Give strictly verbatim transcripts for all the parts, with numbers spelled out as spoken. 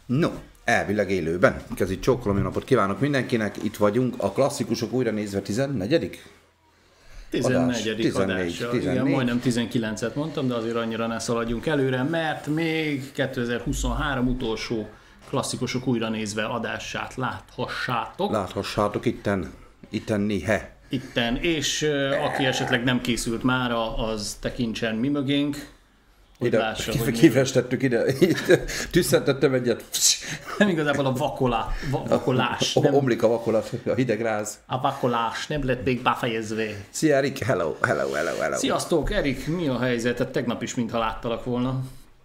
No, elvileg élőben. Kezdj csókolom, jó napot kívánok mindenkinek. Itt vagyunk, a klasszikusok újra nézve tizennegyedik tizennegyedik adása. Igen, majdnem tizenkilencet mondtam, de azért annyira ne szaladjunk előre, mert még kétezer-huszonhárom utolsó klasszikusok újra nézve adását láthassátok. Láthassátok itten, itten néhe. Itten, és uh, aki esetleg nem készült mára, az tekintsen mi mögénk. Ide, lássa, kif- kifestettük ide, tüsszentettem egyet. Nem igazából a vakolá, va- vakolás. Nem. Omlik a vakolat, a hideg ráz. A vakolás nem lett még befejezve. Szia Erik, hello, hello, hello, hello. Sziasztok, Erik, mi a helyzet? Tegnap is mintha láttalak volna.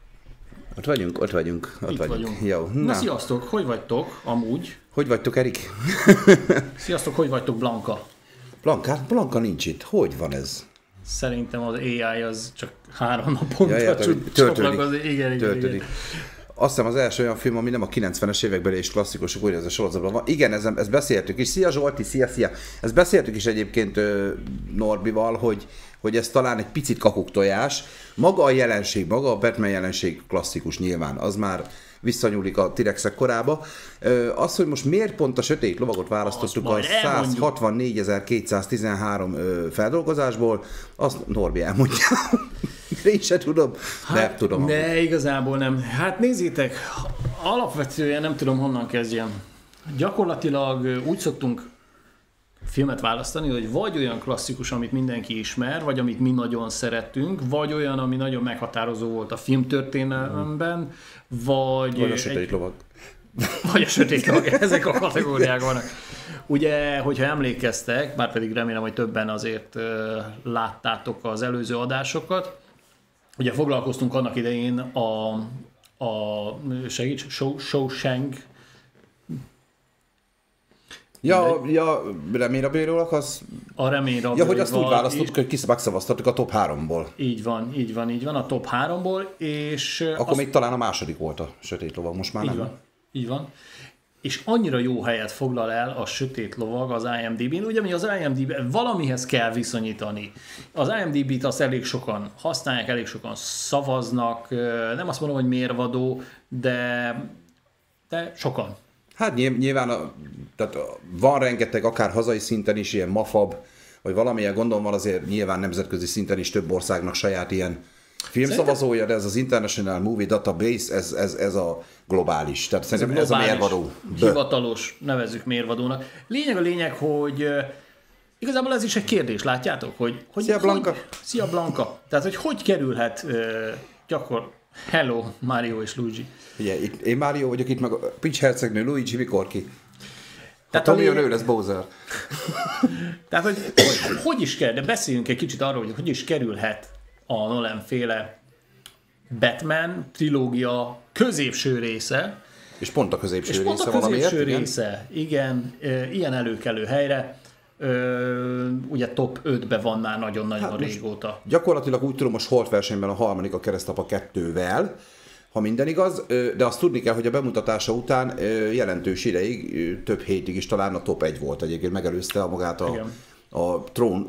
Ott vagyunk, ott vagyunk, ott Itt vagyunk. vagyunk. Jó, na. na sziasztok, hogy vagytok amúgy? Hogy vagytok, Erik? Sziasztok, hogy vagytok, Blanka? Blanka, Blanka nincs itt. Hogy van ez? Szerintem az á i az csak három naponta ja, ja, csatlakozik. Igen, igen, igen. Azt hiszem az első olyan film, ami nem a kilencvenes évekbeli és klasszikusok újra ez a sorozatban van. Igen, ez, ezt beszéltük is. Szia Zsolti, szia, szia. Ezt beszéltük is egyébként Norbival, hogy, hogy ez talán egy picit kakuktojás. Maga a jelenség, maga a Batman jelenség klasszikus nyilván, az már visszanyúlik a T-rexek korába. Az, hogy most miért pont a Sötét Lovagot választottuk a száz hatvannégyezer-kétszáztizenhárom feldolgozásból, azt Norbi elmondja. Én se tudom. Hát, nem tudom. Ne, igazából nem. Hát nézzétek, alapvetően nem tudom honnan kezdjem. Gyakorlatilag úgy szoktunk filmet választani, hogy vagy olyan klasszikus, amit mindenki ismer, vagy amit mi nagyon szeretünk, vagy olyan, ami nagyon meghatározó volt a filmtörténelemben, vagy... Vagy a Sötét egy... Lovag. Vagy a Sötét Lovag, ezek a kategóriák vannak. Ugye, hogyha emlékeztek, bár pedig remélem, hogy többen azért uh, láttátok az előző adásokat, ugye foglalkoztunk annak idején a, a segíts, Shawshank. Ja, ja, reményrabéről akarsz? A reményrabéről. Ja, hogy azt úgy választottuk, hogy megszavaztattuk a top háromból. Így van, így van, így van, a top háromból, és... Akkor azt... még talán a második volt a Sötét Lovag, most már így nem. Van, így van. És annyira jó helyet foglal el a Sötét Lovag az IMDb-n, ugye mi az IMDb valamihez kell viszonyítani. Az IMDb-t azt elég sokan használják, elég sokan szavaznak, nem azt mondom, hogy mérvadó, de, de sokan. Hát nyilván a, tehát van rengeteg, akár hazai szinten is ilyen mafab, vagy valamilyen gondolom van azért nyilván nemzetközi szinten is több országnak saját ilyen filmszavazója, de ez az International Movie Database, ez, ez, ez a globális. Tehát szerintem ez a, ez a mérvadó. Hivatalos, nevezzük mérvadónak. Lényeg a lényeg, hogy uh, igazából ez is egy kérdés, látjátok? Hogy, hogy, szia Blanka! Hogy, szia Blanka! Tehát, hogy hogy kerülhet uh, gyakor... Hello, Mario és Luigi. Ugye, itt, én Mario vagyok, itt meg a Peach hercegnő, Luigi mikor ki? Tehát Tommy lényeg... ő lesz Bowser. Tehát, hogy, hogy hogy is kell, de beszéljünk egy kicsit arról, hogy hogy is kerülhet a Nolan féle Batman trilógia középső része. És pont a középső és része pont a középső valamiért, része, igen, igen, ilyen előkelő helyre. Ö, ugye top ötbe van már nagyon-nagyon hát régóta. Gyakorlatilag úgy tudom, most Holt versenyben a harmadik a Keresztapa kettővel, ha minden igaz, de azt tudni kell, hogy a bemutatása után jelentős ideig, több hétig is talán a top egy volt egyébként, megelőzte a magát a, a trón,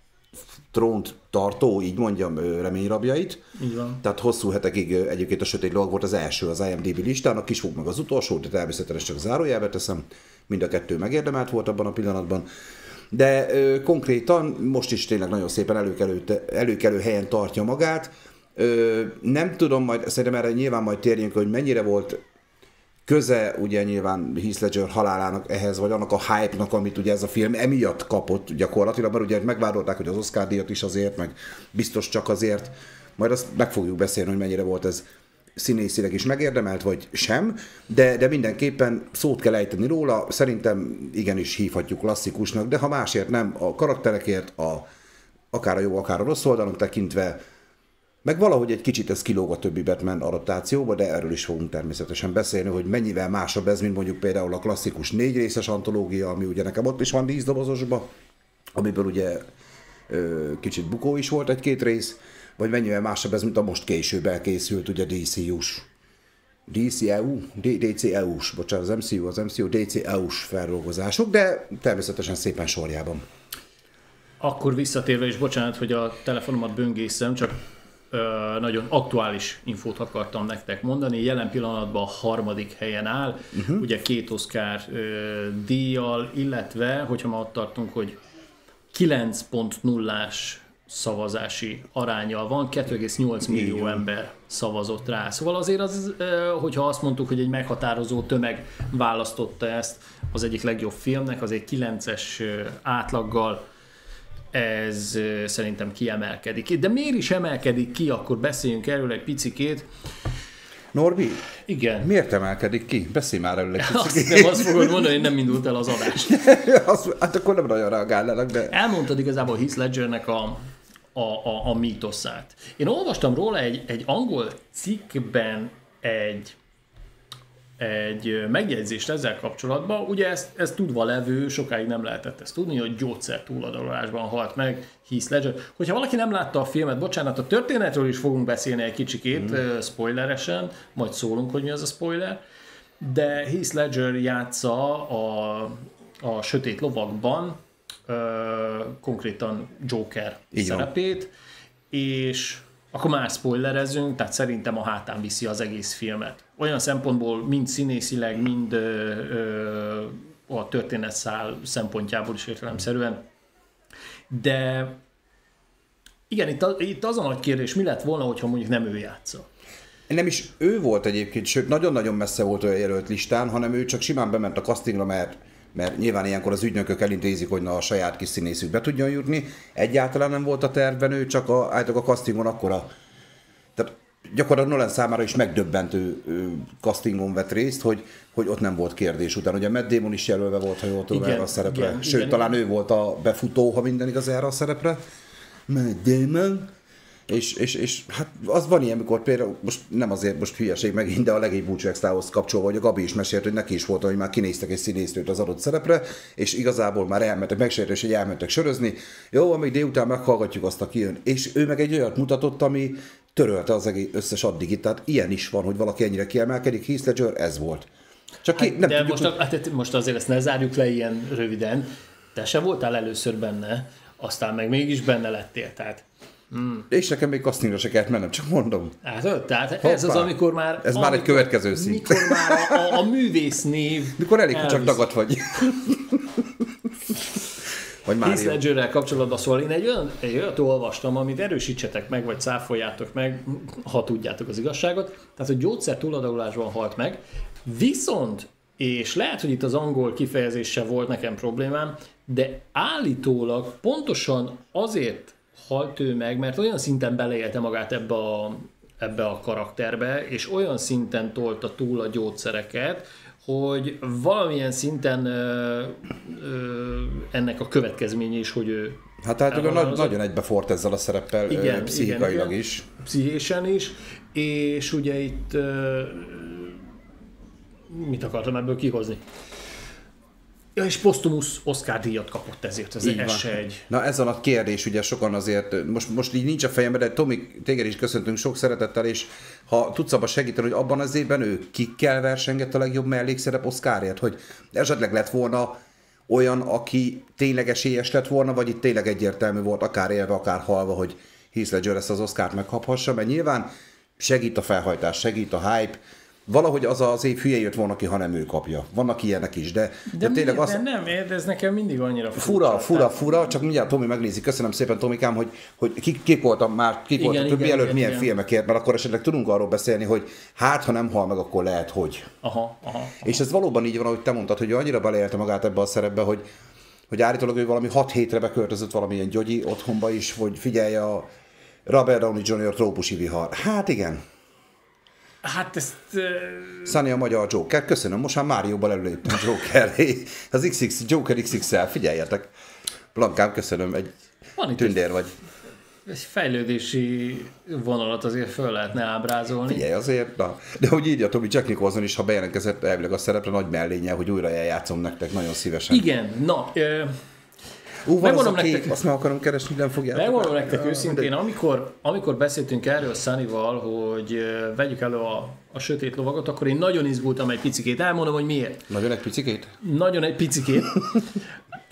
trónt tartó, így mondjam, reményrabjait. Így van. Tehát hosszú hetekig egyébként a Sötét Lovag volt az első az IMDb listán, a Kisfog meg az utolsó, de természetesen csak zárójelbe teszem, mind a kettő megérdemelt volt abban a pillanatban. De ö, konkrétan most is tényleg nagyon szépen előkelő, előkelő helyen tartja magát. Ö, nem tudom, majd szerintem erre nyilván majd térjünk, hogy mennyire volt köze ugye nyilván Heath Ledger halálának ehhez, vagy annak a hype-nak, amit ugye ez a film emiatt kapott gyakorlatilag, mert ugye megvádolták, hogy az Oscar-díjat is azért, meg biztos csak azért. Majd azt meg fogjuk beszélni, hogy mennyire volt ez színészileg is megérdemelt, vagy sem, de, de mindenképpen szót kell ejteni róla, szerintem igenis hívhatjuk klasszikusnak, de ha másért nem, a karakterekért, a, akár a jó, akár a rossz oldalon tekintve, meg valahogy egy kicsit ez kilóg a többi Batman adaptációba, de erről is fogunk természetesen beszélni, hogy mennyivel másabb ez, mint mondjuk például a klasszikus négy részes antológia, ami ugye nekem ott is van díszdobozosba, amiből ugye ö, kicsit bukó is volt egy-két rész, vagy mennyivel másabb ez, mint a most később elkészült, ugye dé cé u-s, dé cé e u, dé cé e u-s, bocsánat, az em cé u, az em cé u, dé cé e u-s feldolgozások, de természetesen szépen sorjában. Akkor visszatérve is, bocsánat, hogy a telefonomat böngészem, csak nagyon aktuális infót akartam nektek mondani. Jelen pillanatban a harmadik helyen áll, uh-huh. ugye két Oscar díjjal, illetve, hogyha ma ott tartunk, hogy kilenc pont nullás szavazási aránnyal van, kettő egész nyolc millió ember szavazott rá. Szóval azért az, hogyha azt mondtuk, hogy egy meghatározó tömeg választotta ezt az egyik legjobb filmnek, azért kilences átlaggal ez szerintem kiemelkedik. De miért is emelkedik ki, akkor beszéljünk erről egy picikét. Norbi? Igen. Miért emelkedik ki? Beszélj már erről egy picikét. Azt nem azt fogod mondani, hogy nem indult el az adás. az, hát akkor nem nagyon reagálnának, de... Elmondtad igazából Heath Ledgernek a, a, a, a mítoszát. Én olvastam róla egy, egy angol cikkben egy egy megjegyzést ezzel kapcsolatban. Ugye ez, ez tudva levő, sokáig nem lehetett ezt tudni, hogy gyógyszer túladagolásban halt meg Heath Ledger. Hogyha valaki nem látta a filmet, bocsánat, a történetről is fogunk beszélni egy kicsikét, mm. spoileresen, majd szólunk, hogy mi az a spoiler, de Heath Ledger játsza a, a Sötét lovagban ö, konkrétan Joker így szerepét, van. És akkor már spoilerezünk, tehát szerintem a hátán viszi az egész filmet. Olyan szempontból, mind színészileg, mind ö, ö, a történetszál szempontjából is értelemszerűen. De igen, itt, a, itt az a nagy kérdés, mi lett volna, hogyha mondjuk nem ő játsza? Nem is ő volt egyébként, sőt, nagyon-nagyon messze volt olyan jelölt listán, hanem ő csak simán bement a castingra, mert mert nyilván ilyenkor az ügynökök elintézik, hogy na a saját kis színészük be tudjon jutni. Egyáltalán nem volt a tervben, ő csak a, állítok a castingon akkora. Tehát gyakorlatilag Nolan számára is megdöbbentő castingon vett részt, hogy, hogy ott nem volt kérdés után. Ugye Matt Damon is jelölve volt, ha jól tudom, erre a szerepre. Igen, Sőt, igen, talán igen. Ő volt a befutó, ha minden igaz, erre a szerepre. Matt Damon. És, és, és hát az van ilyen, amikor például, most nem azért most hülyeség megint, de a Legény Búcsú Extrához kapcsolva, hogy a Gabi is mesélt, hogy neki is volt, hogy már kinéztek egy színésznőt az adott szerepre, és igazából már elmentek, megsértés, hogy elmentek sörözni. Jó, amíg délután meghallgatjuk azt, aki jön. És ő meg egy olyat mutatott, ami törölte az egész összes addigit. Tehát ilyen is van, hogy valaki ennyire kiemelkedik. Heath Ledger, ez volt. Csak ki, hát, nem de tudjuk, most, hogy... hát, most azért ezt ne zárjuk le ilyen röviden. Te se voltál először benne, aztán meg mégis benne lettél. Tehát Hmm. És nekem még castingra se kellett mennem, csak mondom. Hát, tehát Hoppá. Ez az, amikor már... Ez amikor, már egy következő szint. Mikor már a, a, a művésznév... Mikor elég, hogy csak dagadt vagy. Vagy Heath Ledgerrel kapcsolatban, szóval én egy olyan, egy olyat olvastam, amit erősítsetek meg, vagy cáfoljátok meg, ha tudjátok az igazságot. Tehát, hogy gyógyszer túladagolásban halt meg, viszont, és lehet, hogy itt az angol kifejezéssel volt nekem problémám, de állítólag pontosan azért halt ő meg, mert olyan szinten beleélte magát ebbe a, ebbe a karakterbe, és olyan szinten tolta túl a gyógyszereket, hogy valamilyen szinten ö, ö, ennek a következménye is, hogy ő... Hát hát nagy, nagyon egybefort ezzel a szereppel, igen, ö, pszichikailag igen, igen. is. Pszichésen is, és ugye itt ö, mit akartam ebből kihozni? Ja, és posztumusz Oscar díjat kapott ezért, ez, ez se egy... Na ez a nagy kérdés, ugye sokan azért, most, most így nincs a fejemben, de Tomi, téged is köszöntünk sok szeretettel, és ha tudsz abban segíteni, hogy abban az évben ő kikkel versengett a legjobb mellékszerep Oscarért, hogy esetleg lett volna olyan, aki tényleg esélyes lett volna, vagy itt tényleg egyértelmű volt, akár élve, akár halva, hogy Heath Ledger ezt az Oscart megkaphassa, mert nyilván segít a felhajtás, segít a hype, valahogy az az év hülye jött volna ki, ha nem ő kapja. Vannak ilyenek is, de, de, de tényleg mi, az... De nem, ez nekem mindig annyira fura. Fura, fura, fura, csak mindjárt Tomi megnézi. Köszönöm szépen, Tomikám, hogy, hogy kik, kik voltam már, kik igen, voltak, igen, mielőtt igen, milyen igen. filmekért, mert akkor esetleg tudunk arról beszélni, hogy hát, ha nem hal meg, akkor lehet, hogy. Aha, aha, aha. És ez valóban így van, ahogy te mondtad, hogy ő annyira beleélte magát ebbe a szerepbe, hogy, hogy állítólag ő valami hat hétre beköltözött valamilyen gyogyi otthonba is, hogy figyelje a Robert Downey junior trópusi vihar. Hát igen. Hát ezt... Uh... Sunny a magyar Joker. Köszönöm, most már Márióban előléptem Joker. Az iksz iksz, Joker iksz iksz-el, figyeljetek. Blankám, köszönöm, egy tündér vagy. Egy fejlődési vonalat azért föl lehetne ábrázolni. Figyelj azért, na. De hogy írja Tomi, Jack Nicholson is, ha bejelentkezett elvileg a szerepre, nagy mellénye, hogy újra eljátszom nektek nagyon szívesen. Igen, na... Uh... Ú, van az a kép, nektek, azt meg akarom keresni, nem fogjátok. Megmondom nektek őszintén, amikor, amikor beszéltünk erről Sunnyval, hogy vegyük elő a, a sötét lovagot, akkor én nagyon izgultam egy picikét. Elmondom, hogy miért. Nagyon egy picikét? Nagyon egy picikét.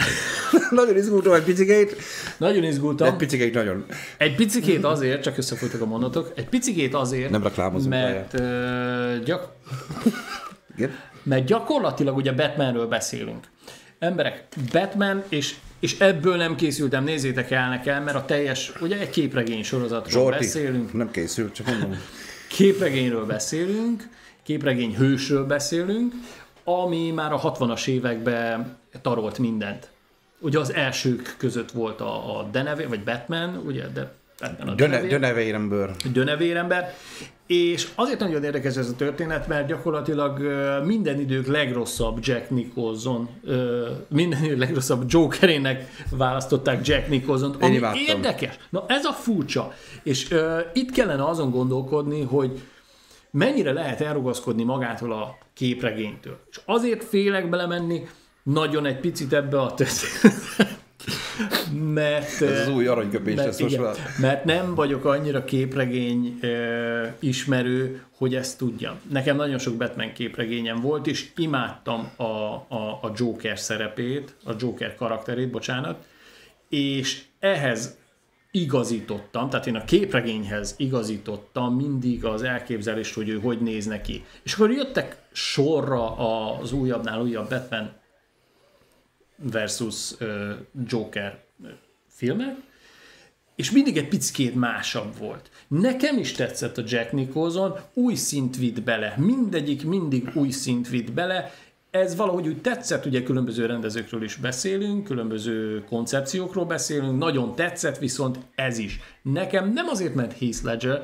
Nagyon izgultam egy picikét. Nagyon izgultam. Egy picikét nagyon. Egy picikét azért, csak összefogtak a mondatok, egy picikét azért, Nem reklámozunk mert, uh, gyak... Igen? mert gyakorlatilag ugye Batmanről beszélünk. Emberek, Batman, és, és ebből nem készültem, nézzétek el nekem, mert a teljes, ugye egy képregény sorozatról Zsolti, beszélünk. nem készült, csak mondom. Képregényről beszélünk, képregény hősről beszélünk, ami már a hatvanas években tarolt mindent. Ugye az elsők között volt a, a Deneve, vagy Batman, ugye, de Batman a Dönevérember. Dönevérember, és azért nagyon érdekes ez a történet, mert gyakorlatilag minden idők legrosszabb Jack Nicholson, minden idők legrosszabb Jokerének választották Jack Nicholsont, ami érdekes. Na ez a furcsa. És uh, itt kellene azon gondolkodni, hogy mennyire lehet elrugaszkodni magától a képregénytől. És azért félek belemenni nagyon egy picit ebbe a történetet, mert, ez az új aranyköpés lesz most már. Mert nem vagyok annyira képregény uh, ismerő, hogy ezt tudjam. Nekem nagyon sok Batman képregényem volt, és imádtam a, a, a Joker szerepét, a Joker karakterét, bocsánat, és ehhez igazítottam, tehát én a képregényhez igazítottam mindig az elképzelést, hogy ő hogy néz neki. És akkor jöttek sorra az újabbnál újabb Batman versus uh, Joker filmek, és mindig egy picit másabb volt. Nekem is tetszett a Jack Nicholson, új szint vitt bele, mindegyik mindig új szint vitt bele, ez valahogy úgy tetszett, ugye különböző rendezőkről is beszélünk, különböző koncepciókról beszélünk, nagyon tetszett, viszont ez is. Nekem nem azért, mert Heath Ledger.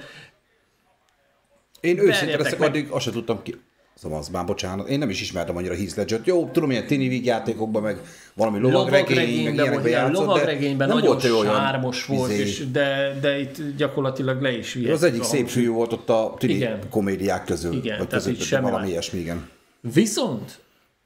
Én őszintén leszek, addig azt sem tudtam ki. Szóval az már bocsánat, én nem is ismertem annyira Heath Ledgert. Jó, tudom, ilyen tini vígjátékokban, meg valami lovagregény, meg ilyenekben játszott, lovagregényben nagyon volt sármos volt, és de, de itt gyakorlatilag le is vihet. Az egyik szép fiú volt ott a tini igen. komédiák közül. Igen, vagy tehát között, semmi valami ilyesmi, igen. Viszont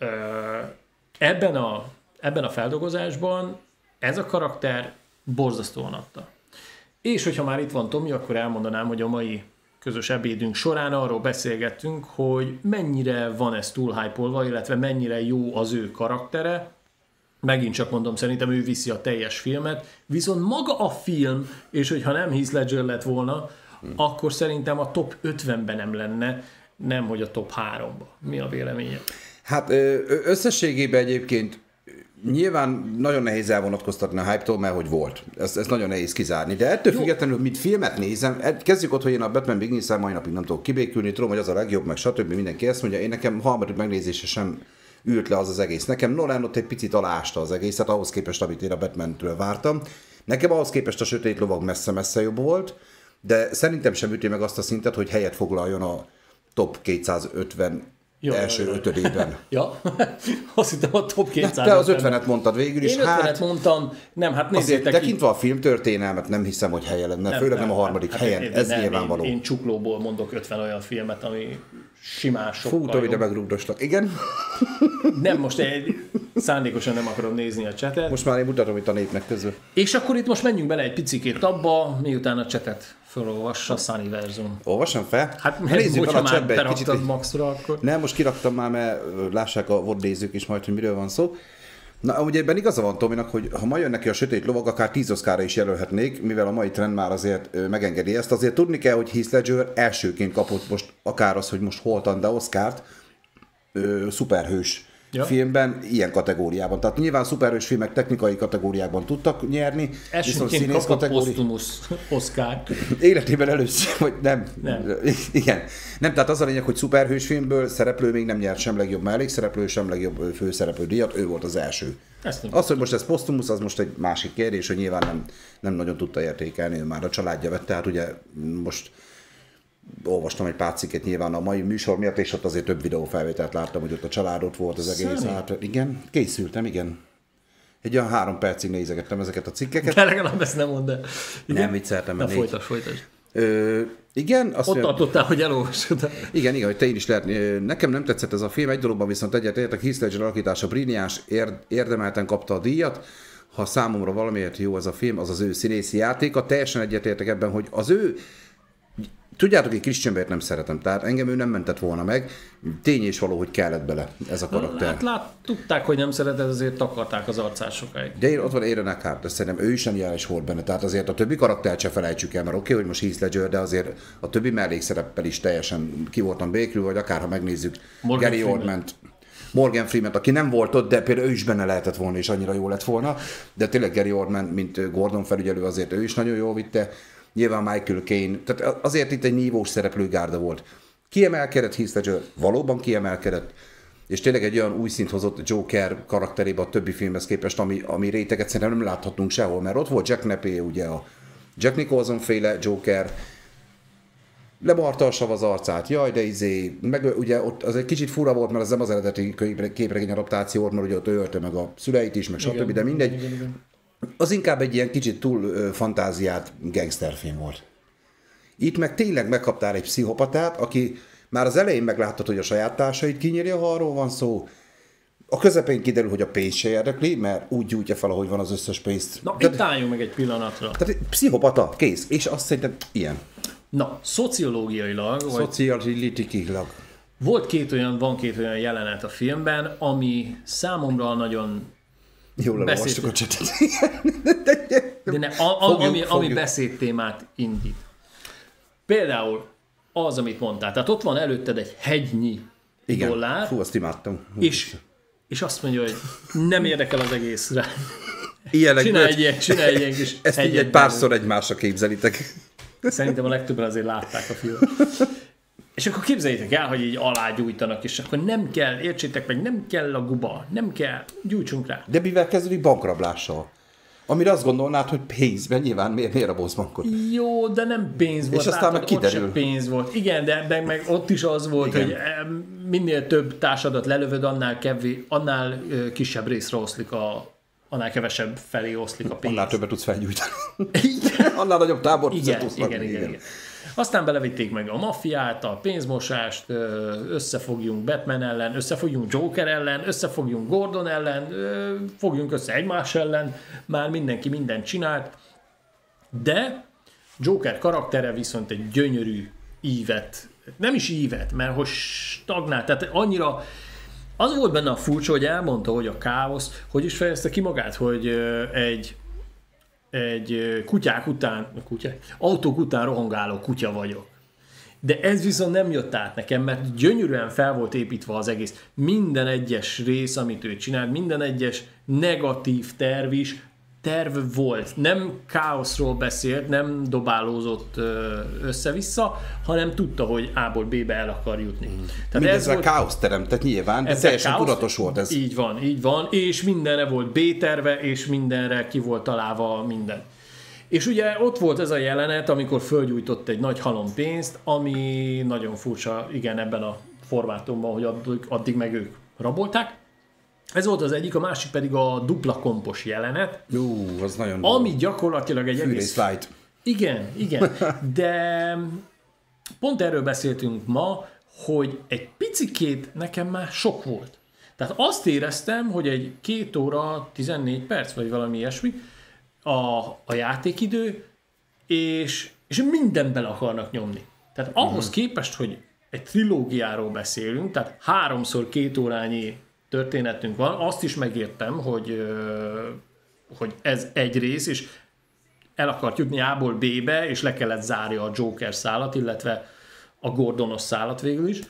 ebben a, ebben a feldolgozásban ez a karakter borzasztóan adta. És hogyha már itt van Tomi, akkor elmondanám, hogy a mai közös ebédünk során arról beszélgettünk, hogy mennyire van ez túl hype-olva, illetve mennyire jó az ő karaktere. Megint csak mondom, szerintem ő viszi a teljes filmet, viszont maga a film, és hogyha nem Heath Ledger lett volna, hmm. akkor szerintem a top ötvenben nem lenne, nem hogy a top háromba. Mi a véleménye? Hát összességében egyébként nyilván nagyon nehéz elvonatkoztatni a hype-tól, mert hogy volt. Ezt, ezt nagyon nehéz kizárni. De ettől függetlenül, mint filmet nézem, kezdjük ott, hogy én a Batman Begins-el mai napig nem tudok kibékülni, tudom, hogy az a legjobb, meg stb. Mindenki ezt mondja. Én nekem harmadik megnézése sem ült le az az egész. Nekem Nolan ott egy picit aláásta az egészet, ahhoz képest, amit én a Batman-től vártam. Nekem ahhoz képest a Sötét Lovag messze-messze jobb volt, de szerintem sem üti meg azt a szintet, hogy helyet foglaljon a top kétszázötven ja, első ja, ötödében. Ja, azt hittem a top kétszázötven. Te az ötvenet mondtad végül is. Én ötvenet hát, mondtam, nem, hát nézzétek. Azért tekintve a filmtörténelmet nem hiszem, hogy helye lenne, nem, főleg nem, nem a harmadik hát, helyen, én, ez nem, nyilvánvaló. Én, én csuklóból mondok ötven olyan filmet, ami simán sokkal Fú, Tomi, de megrúgdostak. Igen? Nem, most egy, szándékosan nem akarom nézni a csetet. Most már én mutatom itt a népnek közül. És akkor itt most menjünk bele egy picikét abba, miután a csetet felolvassa Sunnyverzum. Olvassam fel? Hát nézzük fel a csetbe egy kicsit. Maxra, akkor... Nem, most kiraktam már, mert lássák a vodnézők is majd, hogy miről van szó. Na, ugye ebben igaza van Tominak, hogy ha ma jön neki a Sötét Lovag, akár tíz Oscarra is jelölhetnék, mivel a mai trend már azért megengedi ezt. Azért tudni kell, hogy Heath Ledger elsőként kapott most akár az, hogy most holtan, de Oscart, ö, szuperhős ja. filmben, ilyen kategóriában. Tehát nyilván szuperhős filmek technikai kategóriákban tudtak nyerni. Elsőként kapott posztumusz Oscar. Életében először, vagy nem. nem. Igen. Nem, tehát az a lényeg, hogy szuperhős filmből szereplő még nem nyert sem legjobb mellékszereplő, sem legjobb főszereplő díjat, ő volt az első. Az, hogy most ez posztumusz, az most egy másik kérdés, hogy nyilván nem, nem nagyon tudta értékelni, ő már a családja vett, tehát ugye most olvastam egy pár cikket nyilván a mai műsor miatt, és ott azért több videófelvételt láttam, hogy ott a család ott volt az egész. Hát, igen, készültem, igen. Egy olyan három percig nézegettem ezeket a cikkeket. De legalább ezt nem mondd el. Nem vicceltem. Na folytasd, folytasd. Ö, igen. Azt ott jön... tartottál, hogy elolvasod. Igen, igen, hogy te is lehet. Nekem nem tetszett ez a film, egy dologban viszont egyetértek, Heath Ledger alakítása brilliáns, érdemelten kapta a díjat. Ha számomra valamiért jó ez a film, az az ő színészi játéka. Teljesen egyetértek ebben, hogy az ő Tudjátok, hogy Christian Bale-t nem szeretem, tehát engem ő nem mentett volna meg. Tény és való, hogy kellett bele ez a karakter. Hát lát, tudták, hogy nem szereted, azért takarták az arcát sokáig. De én ott van Aaron Eckhart, de szerintem ő is nem jeles volt benne. Tehát azért a többi karaktert se felejtsük el, mert oké, okay, hogy most Heath Ledger, de azért a többi mellékszereppel is teljesen ki voltam békül, vagy akár ha megnézzük Morgan Gary Oldman-t. Morgan Freeman, aki nem volt ott, de például ő is benne lehetett volna, és annyira jó lett volna. De tényleg Gary Oldman, mint Gordon felügyelő, azért ő is nagyon jól vitte. Nyilván Michael Caine, tehát azért itt egy nívós szereplőgárda volt. Kiemelkedett Heath Ledger, valóban kiemelkedett, és tényleg egy olyan új szint hozott Joker karakterébe a többi filmhez képest, ami, ami réteget szerintem nem láthatunk sehol, mert ott volt Jack Napier, ugye a Jack Nicholson féle Joker, lemarta a sav az arcát, jaj, de izé, meg ugye ott az egy kicsit fura volt, mert az nem az eredeti képregény adaptáció volt, mert ugye ott ölte meg a szüleit is, meg stb., de mindegy. Igen, igen. Az inkább egy ilyen kicsit túl ö, fantáziát gangsterfilm volt. Itt meg tényleg megkaptál egy pszichopatát, aki már az elején megláttad, hogy a saját társait kinyírja, ha arról van szó. A közepén kiderül, hogy a pénz se érdekli, mert úgy gyújtja fel, ahogy van az összes pénzt. Na, itt álljunk meg egy pillanatra. Tehát pszichopata, kész. És azt szerintem ilyen. Na, szociológiailag... Szociológiailag. Volt két olyan, van két olyan jelenet a filmben, ami számomra nagyon... Jól elolvastuk a csetet. De ne, a, a, fogjuk, ami, ami beszédtémát indít. Például az, amit mondtál. Tehát ott van előtted egy hegynyi igen. dollár. Fú, azt imádtam. És, és azt mondja, hogy nem érdekel az egészre. Ilyenek csinálj egy ilyen, csinálj egy ilyen kis ezt így egy párszor egymásra képzelitek. Szerintem a legtöbben azért látták a filmet. És akkor képzeljétek el, hogy így alágyújtanak, és akkor nem kell, értsétek meg, nem kell a guba, nem kell, gyújtsunk rá. De mivel kezdődik? Bankrablással. Amire azt gondolnád, hogy pénzben, nyilván miért, miért rabolsz bankot? Jó, de nem pénz volt. És aztán meg kiderül. Ott sem pénz volt. Igen, de, de meg ott is az volt, igen. Hogy minél több társadat lelövöd, annál, kevvé, annál kisebb részre oszlik a, annál kevesebb felé oszlik a pénz. Annál többet tudsz felgyújtani. Igen. Annál nagyobb tábor igen, tudsz igen, igen, igen, igen. Aztán belevitték meg a maffiát, a pénzmosást, összefogjunk Batman ellen, összefogjunk Joker ellen, összefogjunk Gordon ellen, fogjunk össze egymás ellen, már mindenki mindent csinált, de Joker karaktere viszont egy gyönyörű ívet, nem is ívet, mert hogy stagnált, tehát annyira, az volt benne a furcsa, hogy elmondta, hogy a káosz, hogy is fejezte ki magát, hogy egy egy kutyák után, kutyák, autók után rohangáló kutya vagyok. De ez viszont nem jött át nekem, mert gyönyörűen fel volt építve az egész. Minden egyes rész, amit ő csinált, minden egyes negatív terv is terv volt. Nem káoszról beszélt, nem dobálózott össze-vissza, hanem tudta, hogy A-ból B-be el akar jutni. Mm. Tehát mindezzel volt... káosz teremtett nyilván, de teljesen káosz... tudatos volt ez. Így van, így van, és mindenre volt B-terve, és mindenre ki volt találva minden. És ugye ott volt ez a jelenet, amikor fölgyújtott egy nagy halom pénzt, ami nagyon furcsa, igen, ebben a formátumban, hogy addig, addig meg ők rabolták. Ez volt az egyik, a másik pedig a dupla kompos jelenet. Jú, az nagyon... Ami gyakorlatilag egy egész... Light. Igen, igen. De pont erről beszéltünk ma, hogy egy picikét nekem már sok volt. Tehát azt éreztem, hogy egy két óra, tizennégy perc, vagy valami ilyesmi a, a játékidő, és, és mindent bele akarnak nyomni. Tehát ahhoz uh-huh. képest, hogy egy trilógiáról beszélünk, tehát háromszor két órányi történetünk van, azt is megértem, hogy, hogy ez egy rész, és el akart jutni A-ból B-be, és le kellett zárja a Joker szálat, illetve a Gordonos szálat végül is.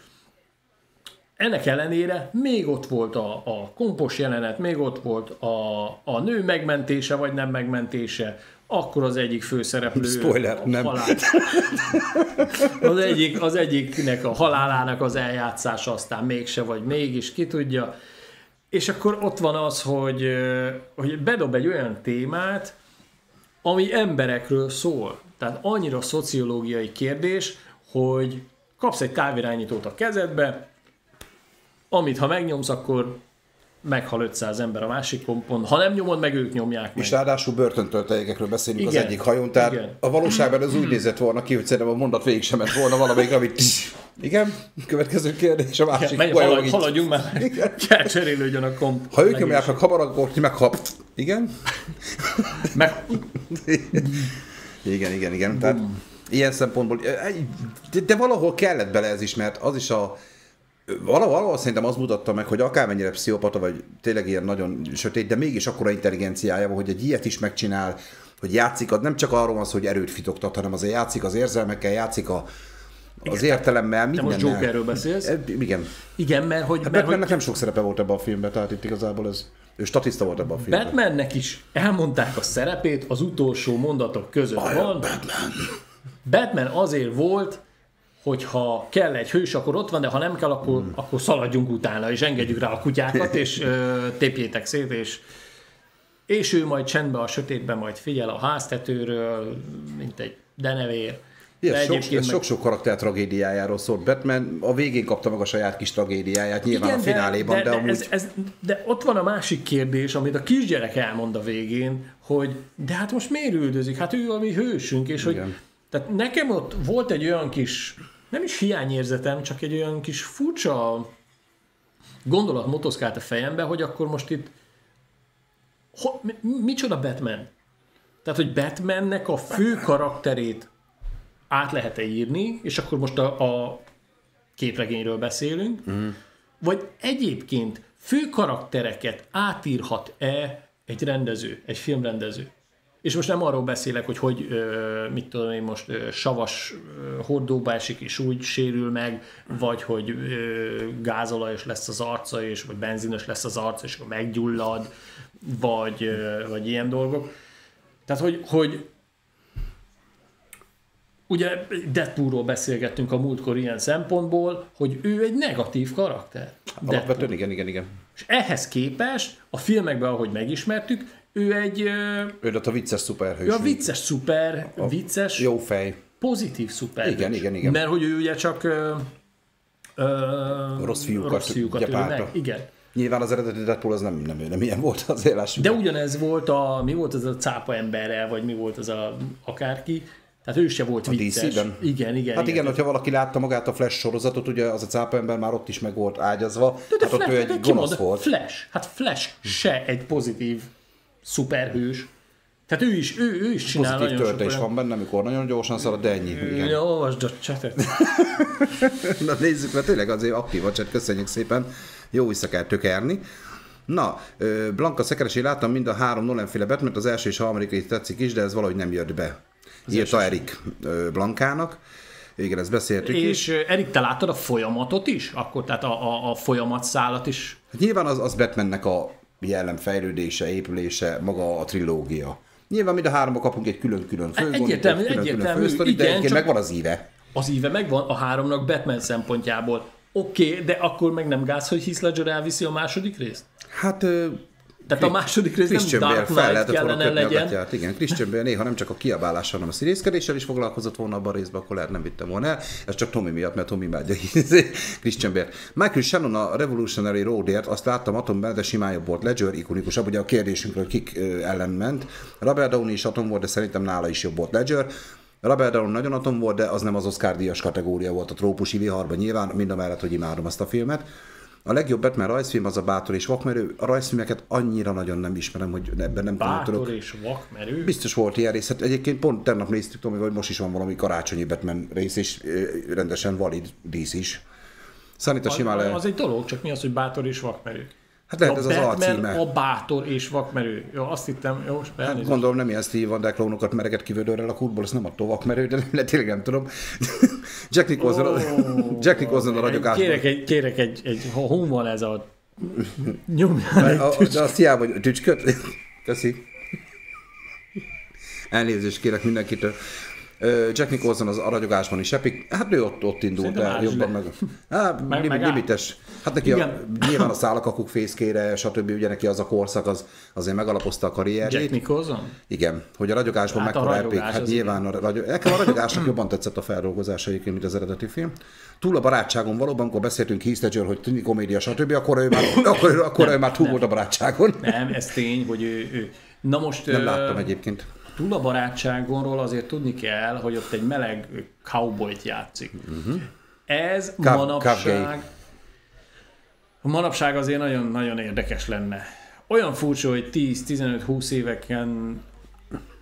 Ennek ellenére még ott volt a, a kompos jelenet, még ott volt a, a nő megmentése, vagy nem megmentése, akkor az egyik főszereplő... Spoiler, nem. Halál, az, egyik, az egyiknek a halálának az eljátszása, aztán mégse, vagy mégis, ki tudja. És akkor ott van az, hogy, hogy bedob egy olyan témát, ami emberekről szól. Tehát annyira szociológiai kérdés, hogy kapsz egy távirányítót a kezedbe, amit ha megnyomsz, akkor meghal ötszáz ember a másik kompon. Ha nem nyomod meg, ők nyomják meg. És ráadásul börtöntöltelékekről beszélünk igen, az egyik hajón, tehát igen. A valóságban az úgy nézett volna ki, hogy szerintem a mondat végig sem ment volna valamelyik, amit... Igen? Következő kérdés, a másik ja, hajón. Haladj, haladjunk már, kell cserélődjön a komp. Ha ők nyomják a hamar, akkor ti meghap. Igen? Meg... igen, igen, igen. Tehát Ilyen szempontból, de, de valahol kellett bele ez is, mert az is a valahol, valahol szerintem az mutatta meg, hogy akármennyire pszichopata, vagy tényleg ilyen nagyon sötét, de mégis akkora intelligenciája van, hogy egy ilyet is megcsinál, hogy játszik, nem csak arról van szó, hogy erőt fitoktat, hanem azért játszik az érzelmekkel, játszik a, az igen, értelemmel, mindennel. Te most Jokerről beszélsz? Igen. Igen, mert hogy... Hát mert, Batmannek hogy... nem sok szerepe volt ebben a filmben, tehát itt igazából ez... Ő statiszta volt ebben a filmben. Batmannek is elmondták a szerepét, az utolsó mondatok között van. Batman. Batman azért volt, hogyha kell egy hős, akkor ott van, de ha nem kell, akkor, hmm. akkor szaladjunk utána, és engedjük rá a kutyákat, és ö, tépjétek szét, és, és ő majd csendben a sötétben majd figyel a háztetőről, mint egy denevér. Igen, sok, meg... sok-sok karakter tragédiájáról szólt. Batman a végén kapta meg a saját kis tragédiáját, nyilván igen, a fináléban, de, de, de, de amúgy... Ez, ez, de ott van a másik kérdés, amit a kisgyerek elmond a végén, hogy de hát most miért üldözik? Hát ő a mi hősünk, és igen. hogy... Tehát nekem ott volt egy olyan kis, nem is hiányérzetem, csak egy olyan kis furcsa gondolat motoszkált a fejembe, hogy akkor most itt ho, mi, micsoda Batman? Tehát, hogy Batmannek a fő karakterét át lehet-e írni, és akkor most a, a képregényről beszélünk, uh-huh. vagy egyébként fő karaktereket átírhat-e egy rendező, egy filmrendező? És most nem arról beszélek, hogy hogy, mit tudom én most, savas hordóba esik és úgy sérül meg, vagy hogy gázolajos lesz az arca, és vagy benzinos lesz az arca, és akkor meggyullad, vagy, vagy ilyen dolgok. Tehát, hogy, hogy ugye Deadpoolról beszélgettünk a múltkor ilyen szempontból, hogy ő egy negatív karakter. Alapvetően igen, igen, igen. És ehhez képest a filmekben, ahogy megismertük, ő egy... Ő a vicces szuperhős. Ő a vicces szuper, a vicces, jó fej. Pozitív szuperhős. Igen, igen, igen. Mert hogy ő ugye csak ö, ö, rossz fiúkat, rossz fiúkat öl meg. Igen. Nyilván az eredeti Deadpool az nem, nem, nem ilyen volt az élásunk. De ugyanez volt a, mi volt az a cápa emberrel, vagy mi volt az a akárki, tehát ő se volt a vicces. dé cé-ben? Igen, igen. Hát igen, igen, hogyha valaki látta magát a Flash sorozatot, ugye az a cápa ember már ott is meg volt ágyazva. De, de hát Flash, ott ő egy gonosz volt. Flash, hát Flash se egy pozitív szuperhős. Tehát ő is, ő, ő is csinál pozitív nagyon töltés van benne, amikor nagyon gyorsan szalad, de ennyi. Igen. Ja, olvasd a csetet. Na nézzük, mert tényleg azért aktív a cset, köszönjük szépen. Jó vissza kell tökerni. Na, Blanka Szekeresi, láttam mind a három Nolan-féle Batman, az első és a harmadik tetszik is, de ez valahogy nem jött be. Írta Erik Blankának. Igen, ezt beszéltük és is. És Erik, te láttad a folyamatot is? Akkor tehát a, a, a folyamatszálat is? Hát nyilván az, az Batmannek a jellem fejlődése, épülése, maga a trilógia. Nyilván mind a háromba kapunk egy külön-külön főgonit, egyértelmű, külön-külön egyértelmű, fősztorit, de igen, megvan az íve. Az íve megvan a háromnak Batman szempontjából. Oké, okay, de akkor meg nem gáz, hogy Heath Ledger elviszi a második részt? Hát... Tehát a második rész Christian nem Dark Knight kellene legyen. Gatyát, igen, Christian Bale néha nem csak a kiabálással, hanem a színészkedéssel is foglalkozott volna abban a részben, akkor lehet nem vittem volna el. Ez csak Tommy miatt, mert Tommy imádja Christian Bale. Michael Shannon a Revolutionary Roadért, azt láttam atomban, de simán jobb volt. Ledger ikonikusabb, ugye a kérdésünkről kik ellen ment. Robert Downey is atom volt, de szerintem nála is jobb volt Ledger. Robert Downey nagyon atom volt, de az nem az Oscar-díjas kategória volt a trópusi viharban nyilván, mind a mellett, hogy imádom azt a filmet. A legjobb Batman rajzfilm az a Bátor és vakmerő. A rajzfilmeket annyira nagyon nem ismerem, hogy ebben nem Bátor tudok. Bátor és vakmerő? Biztos volt ilyen rész. Hát egyébként pont tegnap néztük, Tomi, hogy most is van valami karácsonyi Batman rész, és rendesen valid dísz is. Szanita simán le... Az egy dolog, csak mi az, hogy Bátor és vakmerő? Hát lehet a ez Batman, az alcíme. A Bátor és vakmerő. Jó, azt hittem, jó, most hát gondolom nem ilyen Steve Van Der klónokat mereget kivődőrrel a kurtból, ezt nem attól vakmerő, de nem, tényleg nem tudom. Jack Nicholson, oh, Jack Nicholson a ragyogásban. Kérek egy, kérek egy, egy ha hon van ez a... Nyomjál egy a, de azt hiába, hogy tücsköt. Köszi. Elnézést kérek mindenkitől. Jack Nicholson az aragyogásban is epik. Hát ő ott, ott indult el jobban meg. Hát, meg, meg limites. Hát neki a, nyilván a szálakakuk fészkére, stb. Ugye neki az a korszak az, azért megalapozta a karrierjét. Jack Nicholson? Igen, hogy a ragyogásban hát mekkora epik. Hát nyilván a, ragyog... a ragyogásnak jobban tetszett a feldolgozása egyébként, mint az eredeti film. Túl a barátságon valóban, amikor beszéltünk Heath Ledger, hogy tűnik komédia, stb. Akkor ő már, akkor, akkor nem, ő már túl nem, volt a barátságon. Nem, ez tény, hogy ő... ő. Na most... Nem láttam egyébként. Túl a barátságonról azért tudni kell, hogy ott egy meleg cowboyt játszik. Uh-huh. Ez Kav- manapság... Manapság azért nagyon-nagyon érdekes lenne. Olyan furcsa, hogy tíz-tizenöt-húsz éveken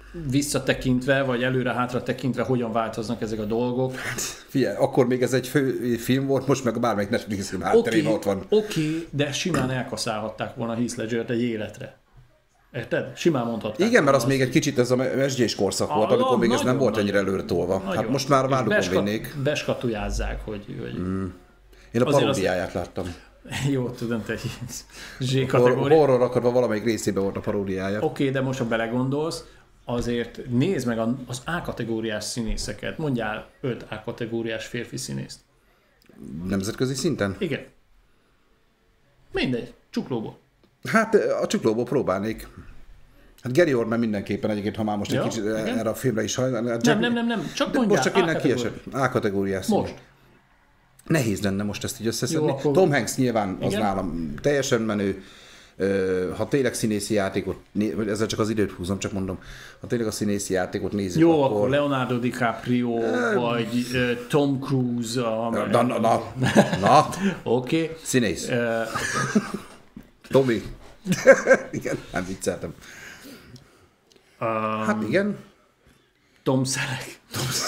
visszatekintve, vagy előre-hátra tekintve hogyan változnak ezek a dolgok. Figyelj, akkor még ez egy fő film volt, most meg bármelyik Netflix film hátterén okay, ott van. Oké, okay, de simán elkaszálhatták volna Heath Ledgert egy életre. Érted? Simán mondhatták. Igen, mert az még egy kicsit ez a es gés korszak volt, amikor még ez nem volt ennyire előre tolva. Hát most már vállukon vinnék. Beskatujázzák, hogy... hogy mm. Én a paródiáját láttam. Jó, tudom, te Z-kategória. Horror akarva valamelyik részében volt a paródiája. Oké, okay, de most ha belegondolsz, azért nézd meg az A-kategóriás színészeket. Mondjál öt A-kategóriás férfi színészt. Nemzetközi szinten? Igen. Mindegy, csuklóból. Hát a csuklóból próbálnék. Hát Gary Oldman mindenképpen egyébként, ha már most ja, egy kicsit igen? erre a filmre is hajlani. Nem, nem, nem, nem, csak mondjál. Most csak innen kiesett. A-kategóriás színész. Most. Nehéz lenne most ezt így összeszedni. Jó, akkor... Tom Hanks nyilván az igen? nálam teljesen menő. Ha tényleg színészi játékot, ezzel csak az időt húzom, csak mondom, ha tényleg a színészi játékot nézzük, jó, akkor... akkor Leonardo DiCaprio, uh, vagy uh, Tom Cruise. A... Na, na, na, na. na. Oké. Okay. Színész. Uh... Tomi. Igen, nem vicceltem. Um, hát igen. Tom Selleck.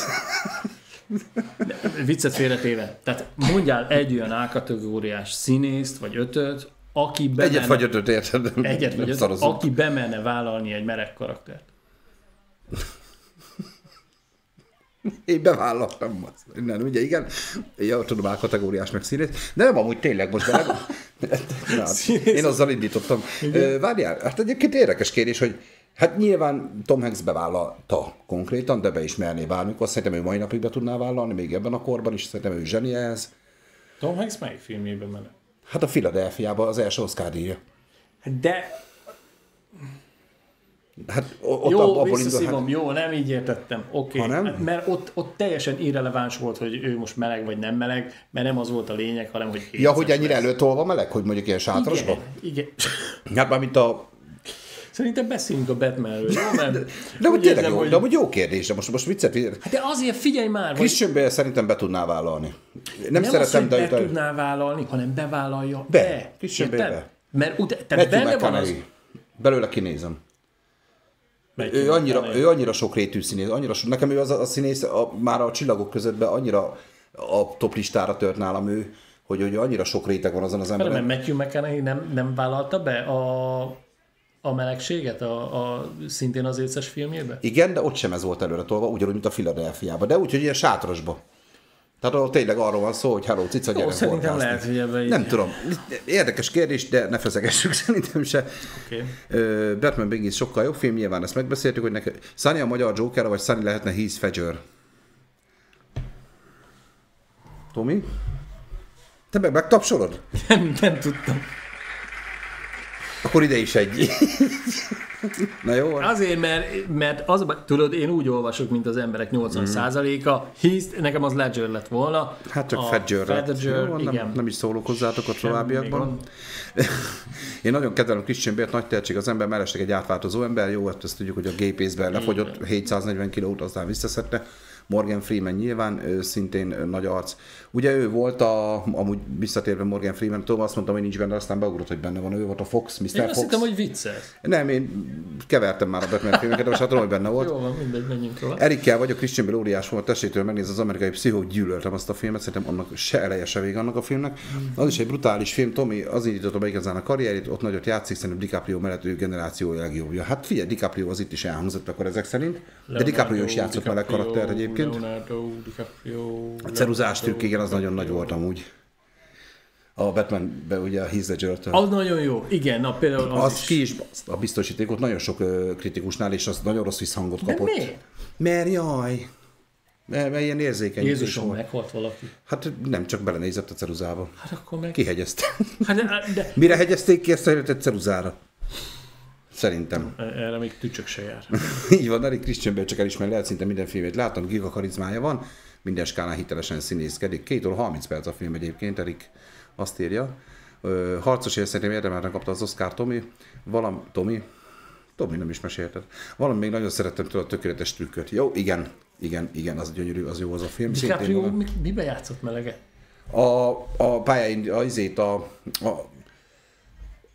Viccet félretéve. Tehát mondjál egy olyan A-kategóriás színészt, vagy ötöt, aki bemenne... Egyet vagy ötöt, érted? Egyet vagy ötöt, aki bemenne vállalni egy meleg karaktert. Én bevállaltam. Nem, ugye igen, ja, tudom, A-kategóriás meg színész, de nem amúgy tényleg most beleg... Én azzal indítottam. Várjál, hát egyébként érdekes kérdés, hogy hát nyilván Tom Hanks bevállalta konkrétan, de be is merné bármikor. Szerintem ő mai napig be tudná vállalni, még ebben a korban is. Szerintem ő zseni ehhez. Tom Hanks melyik filmjében menne? Hát a Philadelphiában az első Oscar díja. De... Hát ott jó, visszaszívom, hát... jó, nem így értettem. Oké, okay. Hát, mert ott, ott teljesen irreleváns volt, hogy ő most meleg vagy nem meleg, mert nem az volt a lényeg, hanem hogy... Ja, hogy ennyire előtolva meleg, hogy mondjuk ilyen sátrasban? Igen, igen. Hát már mint a... Szerintem beszélünk a Batmanről, jó? Mert de de úgy tényleg jó, hogy... de úgy jó kérdés, de most, most viccet... Hát de azért figyelj már, Christian Bale szerintem be tudná vállalni. Nem, nem szeretem, az, de... hogy be tudná vállalni, hanem bevállalja be. be. Christian Bale be. Mert ut- tehát benne van az... Belőle kinézem. Ő annyira, ő annyira sokrétű színész, annyira sok, nekem ő az a, a színész a, már a csillagok közöttben annyira a top listára tört nálam ő, hogy, hogy annyira sok réteg van azon az emberen. Mert Matthew McConaughey nem, nem vállalta be a, a melegséget a, a szintén az éces filmjében? Igen, de ott sem ez volt előre tolva, ugyanúgy, mint a Philadelphiában, de úgy, hogy ilyen sátrasba. Tehát ahol tényleg arról van szó, hogy hello, cica, gyere, szerintem lehet, hogy ebben nem tudom. Érdekes kérdés, de ne feszegessük szerintem se. Okay. Batman Begins sokkal jobb film, nyilván ezt megbeszéltük, hogy neki Sunny a magyar Joker, vagy Sunny lehetne Heath Ledger. Tomi? Te meg megtapsolod? Nem, nem tudtam. Akkor ide is egy. Na jó. Azért, mert, mert az, tudod, én úgy olvasok, mint az emberek nyolcvan százaléka. Heath, nekem az Ledger lett volna. Hát csak Fedger lett. Jó, igen. Nem, nem is szólok hozzátok a továbbiakban. Én nagyon kedvelem Christian Bale-t, nagy tehetség az ember, mellesleg egy átváltozó ember. Jó, hát ezt tudjuk, hogy a gépészben lefogyott hétszáznegyven kilót, aztán visszaszedte. Morgan Freeman nyilván, szintén nagy arc. Ugye ő volt a, amúgy visszatérve Morgan Freeman, tudom, azt mondtam, hogy nincs benne, aztán beugrott, hogy benne van, ő volt a Fox, miszter Fox. Én azt hittem, hogy vicces. Nem, én kevertem már a Batman filmeket, most hát tudom, hogy benne volt. Jó van, mindegy, menjünk tovább. Erikkel vagyok, Christian Bale óriás volt, tessétől megnézni az Amerikai Pszichót, gyűlöltem azt a filmet, szerintem annak se eleje, se vége annak a filmnek. Az is egy brutális film, Tomi, az indította be igazán a karrierét, ott nagyot játszik, szerintem DiCaprio mellett ő generáció legjobbja. Hát figyelj, DiCaprio az itt is elhangzott akkor ezek szerint, de Leonardo, DiCaprio is játszott meleg karakter egyébként. Leonardo, DiCaprio, a ceruzás trükk, igen, az nagyon nagy volt amúgy. A Batmanben ugye a Heath Ledger-től. Az nagyon jó, igen, na például az, az is. Ki is a biztosítékot nagyon sok uh, kritikusnál, és az nagyon rossz visszhangot kapott. De miért? Mert jaj, mert, mert ilyen érzékeny. Jézusom, meghalt valaki. Hát nem, csak belenézett a ceruzába. Hát akkor meg... Kihegyezte. Hát de, de... Mire hegyezték ki ezt a ceruzára? Szerintem. Erre még tücsök se jár. Így van, Eric Christian Bale csak elismerni lehet, szinte minden filmét láttam, giga karizmája van, minden skálán hitelesen színészkedik. Két óra harminc perc a film egyébként, Eric azt írja. Ö, harcos él szerintem érdemelten kapta az Oscar Tomi. Valam, Tomi? Tomi nem is mesélted. Valami még nagyon szerettem tőle a tökéletes trükköt. Jó, igen, igen, igen, az gyönyörű, az jó az a film. DiCaprio mi, miben játszott melege? A, a pályáin, a izét, a, a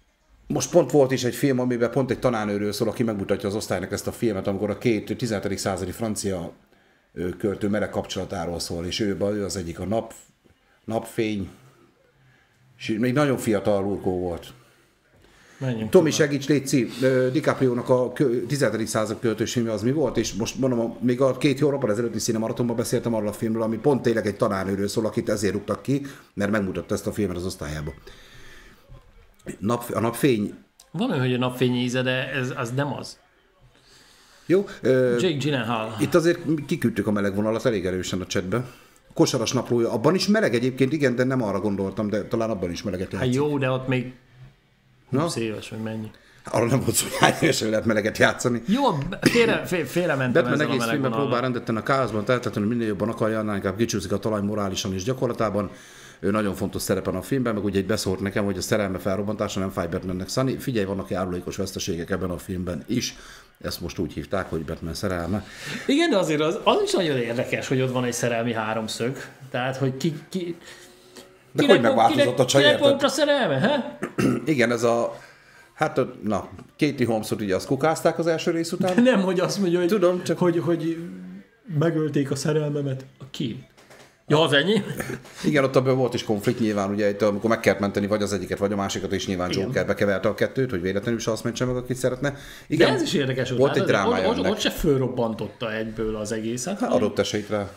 most pont volt is egy film, amiben pont egy tanárnőről szól, aki megmutatja az osztálynak ezt a filmet, amikor a két tizenhetedik századi francia költő meleg kapcsolatáról szól, és ő, ő az egyik a nap, napfény, és még nagyon fiatal lurkó volt. Menjünk Tomi, tovább. segíts, légy DiCaprio-nak a tizenhetedik század költős filmje az mi volt, és most mondom, még a két hónappal ezelőtti Cinemaratonban beszéltem arról a filmről, ami pont tényleg egy tanárnőről szól, akit ezért rúgtak ki, mert megmutatta ezt a filmet az osztályába. Nap, a napfény. Van olyan, hogy a napfény íze, de ez az nem az. Jó. Ö, Jake Gyllenhaal. itt azért kiküldtük a meleg vonalat elég erősen a chatbe. Kosaras naplója, abban is meleg egyébként, igen, de nem arra gondoltam, de talán abban is meleget Hát játszik. jó, de ott még Na? húsz éves, vagy mennyi. Arra nem volt szó, hogy hány évesen lehet meleget játszani. Jó, félre, fél, félre mentem Batman ezzel a egész meleg filmben próbál vonallal. rendetten a káoszban teltetlenül minél jobban akarja, annál inkább kicsúszik a talaj morálisan és gyakorlatában. Ő nagyon fontos szerepen a filmben, meg ugye egy beszólt nekem, hogy a szerelme felrobbantása nem fáj Batmannek. Sunny, figyelj, vannak járulékos veszteségek ebben a filmben is. Ezt most úgy hívták, hogy Batman szerelme. Igen, de azért az, az is nagyon érdekes, hogy ott van egy szerelmi háromszög. Tehát, hogy ki... ki De hogy megváltozott a csaj, Kinek érted? volt a szerelme, he? Igen, ez a... Hát, na, Katie Holmesot ugye azt kukázták az első rész után. Nem, hogy azt mondja, hogy, Tudom, csak- hogy, hogy megölték a szerelmemet. A ki? Ja, az ennyi? Igen, ott abban volt is konflikt nyilván, ugye itt, amikor meg kellett menteni vagy az egyiket, vagy a másikat, és nyilván Joker bekeverte a kettőt, hogy véletlenül se azt mentse meg, akit szeretne. Igen, De ez is érdekes volt. volt egy Hát drámája ott, ott, ennek. ott se fölrobbantotta egyből az egészet. Hát, adott esélyre.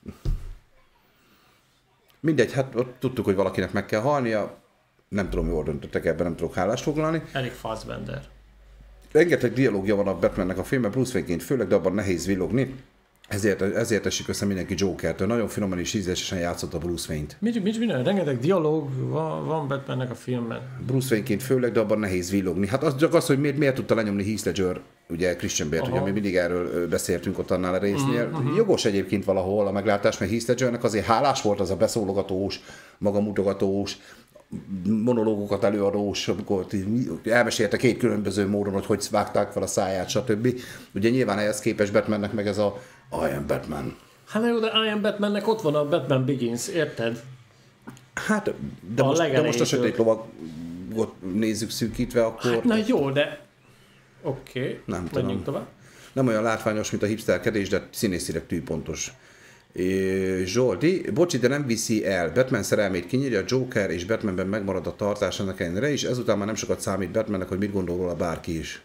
Mindegy, hát ott tudtuk, hogy valakinek meg kell halnia. Nem tudom, jól döntöttek ebben, nem tudok hálást foglalni. Eric Fassbender. Rengeteg dialógja van a Batmannek a filmben, Bruce Wayne-ként főleg, de abban nehéz villogni. Ezért, ezért esik össze mindenki Jokertől. Nagyon finoman és ízlésesen játszott a Bruce Wayne-t. Mit, mit minden? Rengeteg dialóg van, van Batmannek a filmben. Bruce Wayne-ként főleg, de abban nehéz villogni. Hát az csak az, hogy miért, miért tudta lenyomni Heath Ledger, ugye Christian Bale-t, ugye mi mindig erről beszéltünk ott annál a résznél. Mm-hmm. Jogos egyébként valahol a meglátás, mert Heath Ledgernek azért hálás volt az a beszólogatós, magamutogatós, monológokat előadós, amikor elmesélte két különböző módon, hogy hogy vágták fel a száját, stb. Ugye nyilván ehhez képest Batmannek meg ez a I am Batman. Hát na jó, de I am Batmannek ott van a Batman Begins, érted? Hát, de, A most, de legelejétől. most a sötét lovagot nézzük szűkítve, akkor Hát na jó, de... Oké, okay. Nem menjünk tudom. tovább. nem olyan látványos, mint a hipsterkedés, de színészileg tűpontos. É, Zsolti, bocsi, de nem viszi el. Batman szerelmét kinyírja, Joker és Batmanben megmarad a tartás ennek ellenére, és ezután már nem sokat számít Batmannek, hogy mit gondol róla bárki is.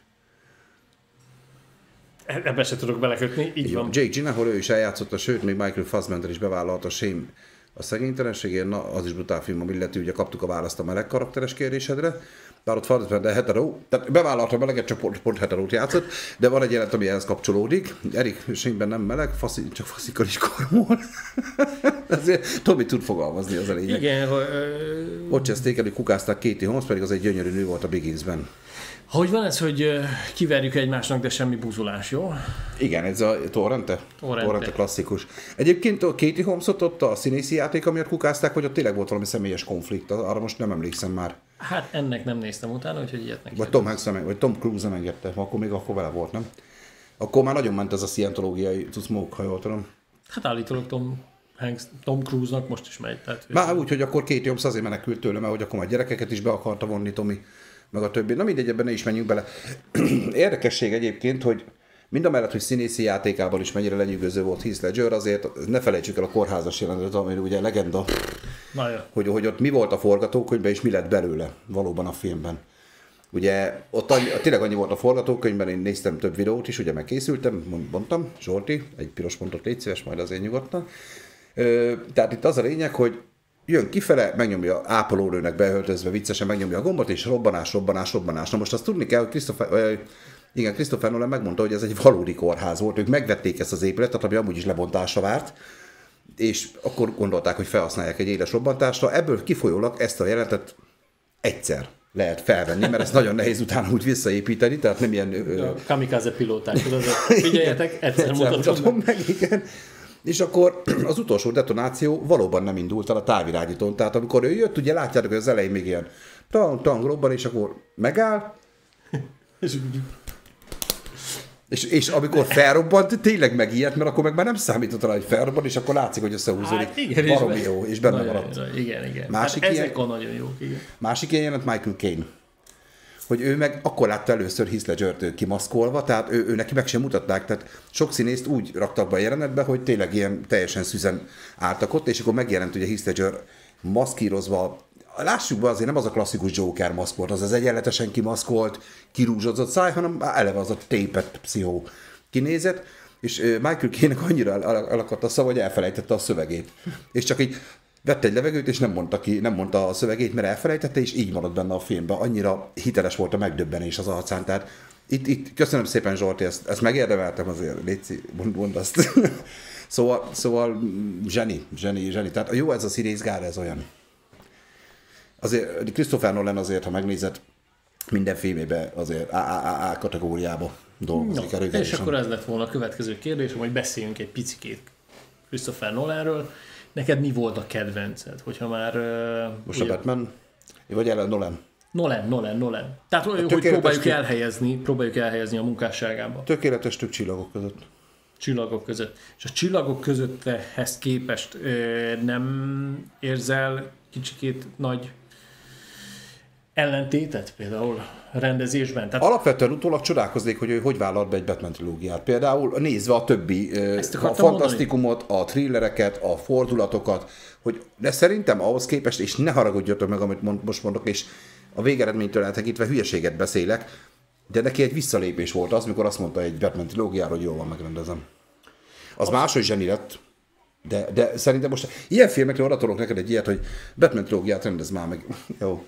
Ebbe se tudok belekötni, így Jó. van. Jake Gyllenhaal, ő is eljátszotta, sőt, még Michael Fassbender is bevállalta, Shame a szegénytelenségért, na, az is brutál film, illetve ugye kaptuk a választ a meleg karakteres kérdésedre, bár ott Fassbender hetero, tehát bevállalta a meleget, csak pont, pont heterót játszott, de van egy jelent, ami ehhez kapcsolódik. Erik Shane-ben nem meleg, faszi, csak faszikon is kormol. Ezért Tomi tud fogalmazni, az a lényeg. Igen, hogy... Ott cseszték el, hogy kukázták Katie Holmes, pedig az egy gyönyörű nő volt a Beginsben. Hogy van ez, hogy ö, kiverjük egymásnak, de semmi buzulás, jó? Igen, ez a Torrente? Torrente. Torrente klasszikus. Egyébként a Katie Holmesot ott a színészi játéka miatt kukázták, vagy ott tényleg volt valami személyes konflikt, arra most nem emlékszem már. Hát ennek nem néztem utána, úgyhogy ilyet neki. Vagy Tom Hanks nem, vagy Tom Cruise nem engedte, akkor még akkor vele volt, nem? Akkor már nagyon ment ez a scientológiai smoke, ha jól tudom. Hát állítólag Tom Hanks, Tom Cruise-nak most is megy. Tehát, Már úgy, hogy akkor Katie Holmes azért menekült tőle, mert hogy akkor már gyerekeket is be akarta vonni Tomi, meg a többi. Na mindegy, ebben ne is menjünk bele. Érdekesség egyébként, hogy mind a mellett, hogy színészi játékában is mennyire lenyűgöző volt Heath Ledger, azért ne felejtsük el a kórházas jelenetet, ami ugye legenda, Na jó. hogy, hogy ott mi volt a forgatókönyvben, és mi lett belőle valóban a filmben. Ugye ott annyi, tényleg annyi volt a forgatókönyvben, én néztem több videót is, ugye megkészültem, mondtam, Zsolti, egy piros pontot légy szíves, majd azért nyugodtan. Ö, tehát itt az a lényeg, hogy jön kifele, megnyomja ápolónőnek beöltözve, viccesen megnyomja a gombot, és robbanás, robbanás, robbanás. Na most azt tudni kell, hogy Christopher, ö, igen, Christopher Nolan megmondta, hogy ez egy valódi kórház volt, ők megvették ezt az épületet, ami amúgy is lebontásra várt, és akkor gondolták, hogy felhasználják egy éles robbantásra. Ebből kifolyólag ezt a jelenetet egyszer lehet felvenni, mert ezt nagyon nehéz utána úgy visszaépíteni, tehát nem ilyen... Ö, A kamikaze pilóták, tudod? Figyeljetek, egyszer mutatom mutatom meg. meg, igen. És akkor az utolsó detonáció valóban nem indult el a távirányítón. Tehát amikor ő jött, ugye látjátok, hogy az elején még ilyen tang, tang, robban, és akkor megáll, És és, és amikor felrobbant, tényleg megijedt, mert akkor meg már nem számított rá, hogy felrobbant, és akkor látszik, hogy összehúzódik. hát igen, Baromi és jó, és benne nagyon, maradt. nagyon, igen, igen. Másik hát ilyen- ezek a nagyon jók, igen. Másik ilyen jelent Michael Caine. hogy ő meg akkor látta először Heath Ledgert kimaszkolva, tehát ő, ő neki meg sem mutatták, tehát sok színészt úgy raktak be a jelenetbe, hogy tényleg ilyen teljesen szüzen álltak ott, és akkor megjelent ugye Heath Ledger maszkírozva. Lássuk be, azért nem az a klasszikus Joker maszk volt, az az egyenletesen kimaszkolt, kirúzsodzott száj, hanem eleve az a tépet pszichó kinézett, és Michael Caine-nek annyira elakadt a szava, hogy elfelejtette a szövegét. És csak így vette egy levegőt, és nem mondta, ki, nem mondta a szövegét, mert elfelejtette, és így maradt benne a filmben. Annyira hiteles volt a megdöbbenés az arcán. Tehát itt, itt köszönöm szépen, Zsolti, ezt, ezt megérdemeltem azért, Léci, mond, mond azt. szóval, szóval zseni, zseni, zseni. Tehát jó ez a színész, gár ez olyan. Azért Christopher Nolan azért, ha megnézed, minden filmében azért á kategóriába dolgozik. No, és akkor ez lett volna a következő kérdés, hogy beszéljünk egy picikét Christopher Nolanről. Neked mi volt a kedvenced? Hogyha már... Uh, Most ugye, a Batman? Vagy el Nolan? Nolan, Nolan, Nolan. Tehát, hogy próbáljuk tük... elhelyezni, próbáljuk elhelyezni a munkásságába. Tökéletes tük csillagok között. Csillagok között. És a csillagok közötthez képest uh, nem érzel kicsikét nagy ellentétet például rendezésben? Tehát... Alapvetően utólag csodálkoznék, hogy ő hogy vállalt be egy Batman trilógiát. Például nézve a többi a fantasztikumot, mondani. A thrillereket, a fordulatokat, hogy de szerintem ahhoz képest, és ne haragudjatok meg, amit mond, most mondok, és a végeredménytől eltekintve hülyeséget beszélek, de neki egy visszalépés volt az, mikor azt mondta egy Batman trilógiáról, hogy jól van, megrendezem. Az a... máshogy zseni lett, de, de szerintem most ilyen filmekről odatolok neked egy ilyet, hogy Batman trilógiát rendez már meg. Jó.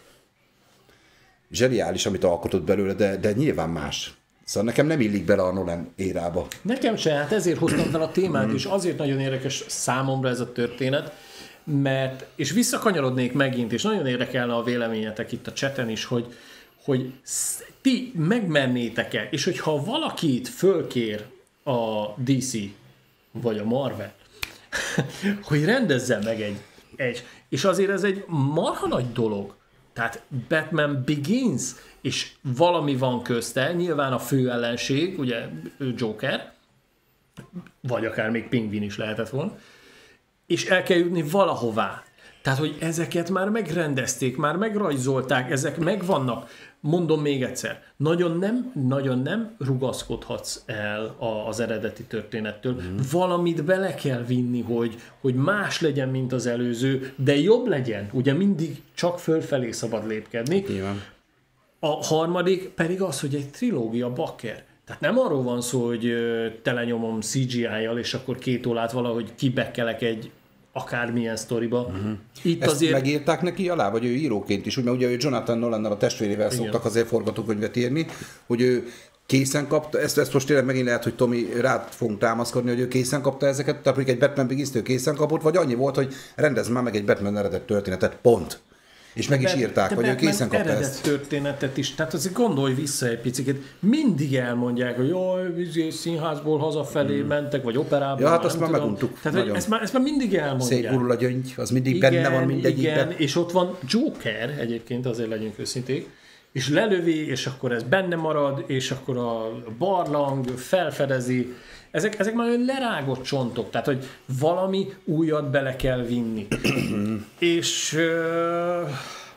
Zseniális, amit alkotott belőle, de, de nyilván más. Szóval nekem nem illik bele a Nolan érába. Nekem se, hát ezért hoztam fel a témát, és azért nagyon érdekes számomra ez a történet, mert, és visszakanyarodnék megint, és nagyon érdekelne a véleményetek itt a chaten is, hogy, hogy ti megmernétek-e, és hogyha valakit fölkér a dé cé, vagy a Marvel, hogy rendezzen meg egy, egy, és azért ez egy marha nagy dolog. Tehát Batman Begins, és valami van közte, nyilván a fő ellenség, ugye Joker, vagy akár még Pingvin is lehetett volna, és el kell jutni valahová. Tehát, hogy ezeket már megrendezték, már megrajzolták, ezek megvannak. Mondom még egyszer, nagyon nem, nagyon nem rugaszkodhatsz el az eredeti történettől. Mm. Valamit bele kell vinni, hogy, hogy más legyen, mint az előző, de jobb legyen. Ugye mindig csak fölfelé szabad lépkedni. Igen. A harmadik pedig az, hogy egy trilógia bakker. Tehát nem arról van szó, hogy telenyomom cé gé í-jal, és akkor két órát valahogy kibekkelek egy akármilyen sztoriba. Uh-huh. Itt Ezt azért... megírták neki alá, vagy ő íróként is, úgy, mert ugye ő Jonathan Nolannal a testvérével Igen. szoktak azért forgatókönyvet írni, hogy ő készen kapta, ezt, ezt most tényleg megint lehet, hogy Tomi rád fogunk támaszkodni, hogy ő készen kapta ezeket, tehát mondjuk egy Batman Begins-t ő készen kapott, vagy annyi volt, hogy rendezz már meg egy Batman eredet történetet, pont. És meg is írták, hogy ő készen kapta eredet ezt. történetet is, tehát azért gondolj vissza egy picit, mindig elmondják, hogy jaj, színházból hazafelé hmm. mentek, vagy operában. Ja, hát azt már meguntuk. Tehát ezt már, ezt már mindig elmondják. Szép gurul a gyöngy, az mindig igen, benne van mindegyikben. Igen, és ott van Joker, egyébként azért legyünk őszinték, és lelövi, és akkor ez benne marad, és akkor a barlang felfedezi. Ezek, ezek már olyan lerágott csontok, tehát, hogy valami újat bele kell vinni. és uh,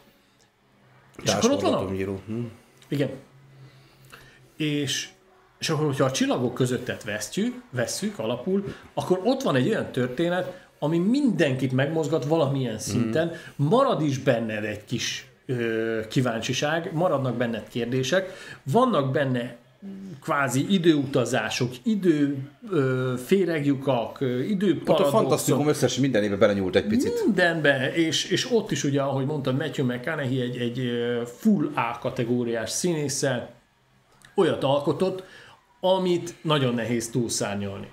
és akkor ott van a... Hm. Igen. És, és akkor, hogyha a csillagok közöttet vesztjük, vesszük alapul, akkor ott van egy olyan történet, ami mindenkit megmozgat valamilyen szinten, marad is benned egy kis ö, kíváncsiság, maradnak benned kérdések, vannak benne kvázi időutazások, idő ö, féregjukak, időparadoxok. Ott a fantasztikum összes minden éve belenyúlt egy picit. Mindenbe, és, és ott is ugye, ahogy mondtam, Matthew McConaughey egy, egy full A kategóriás színésszel olyat alkotott, amit nagyon nehéz túlszárnyalni.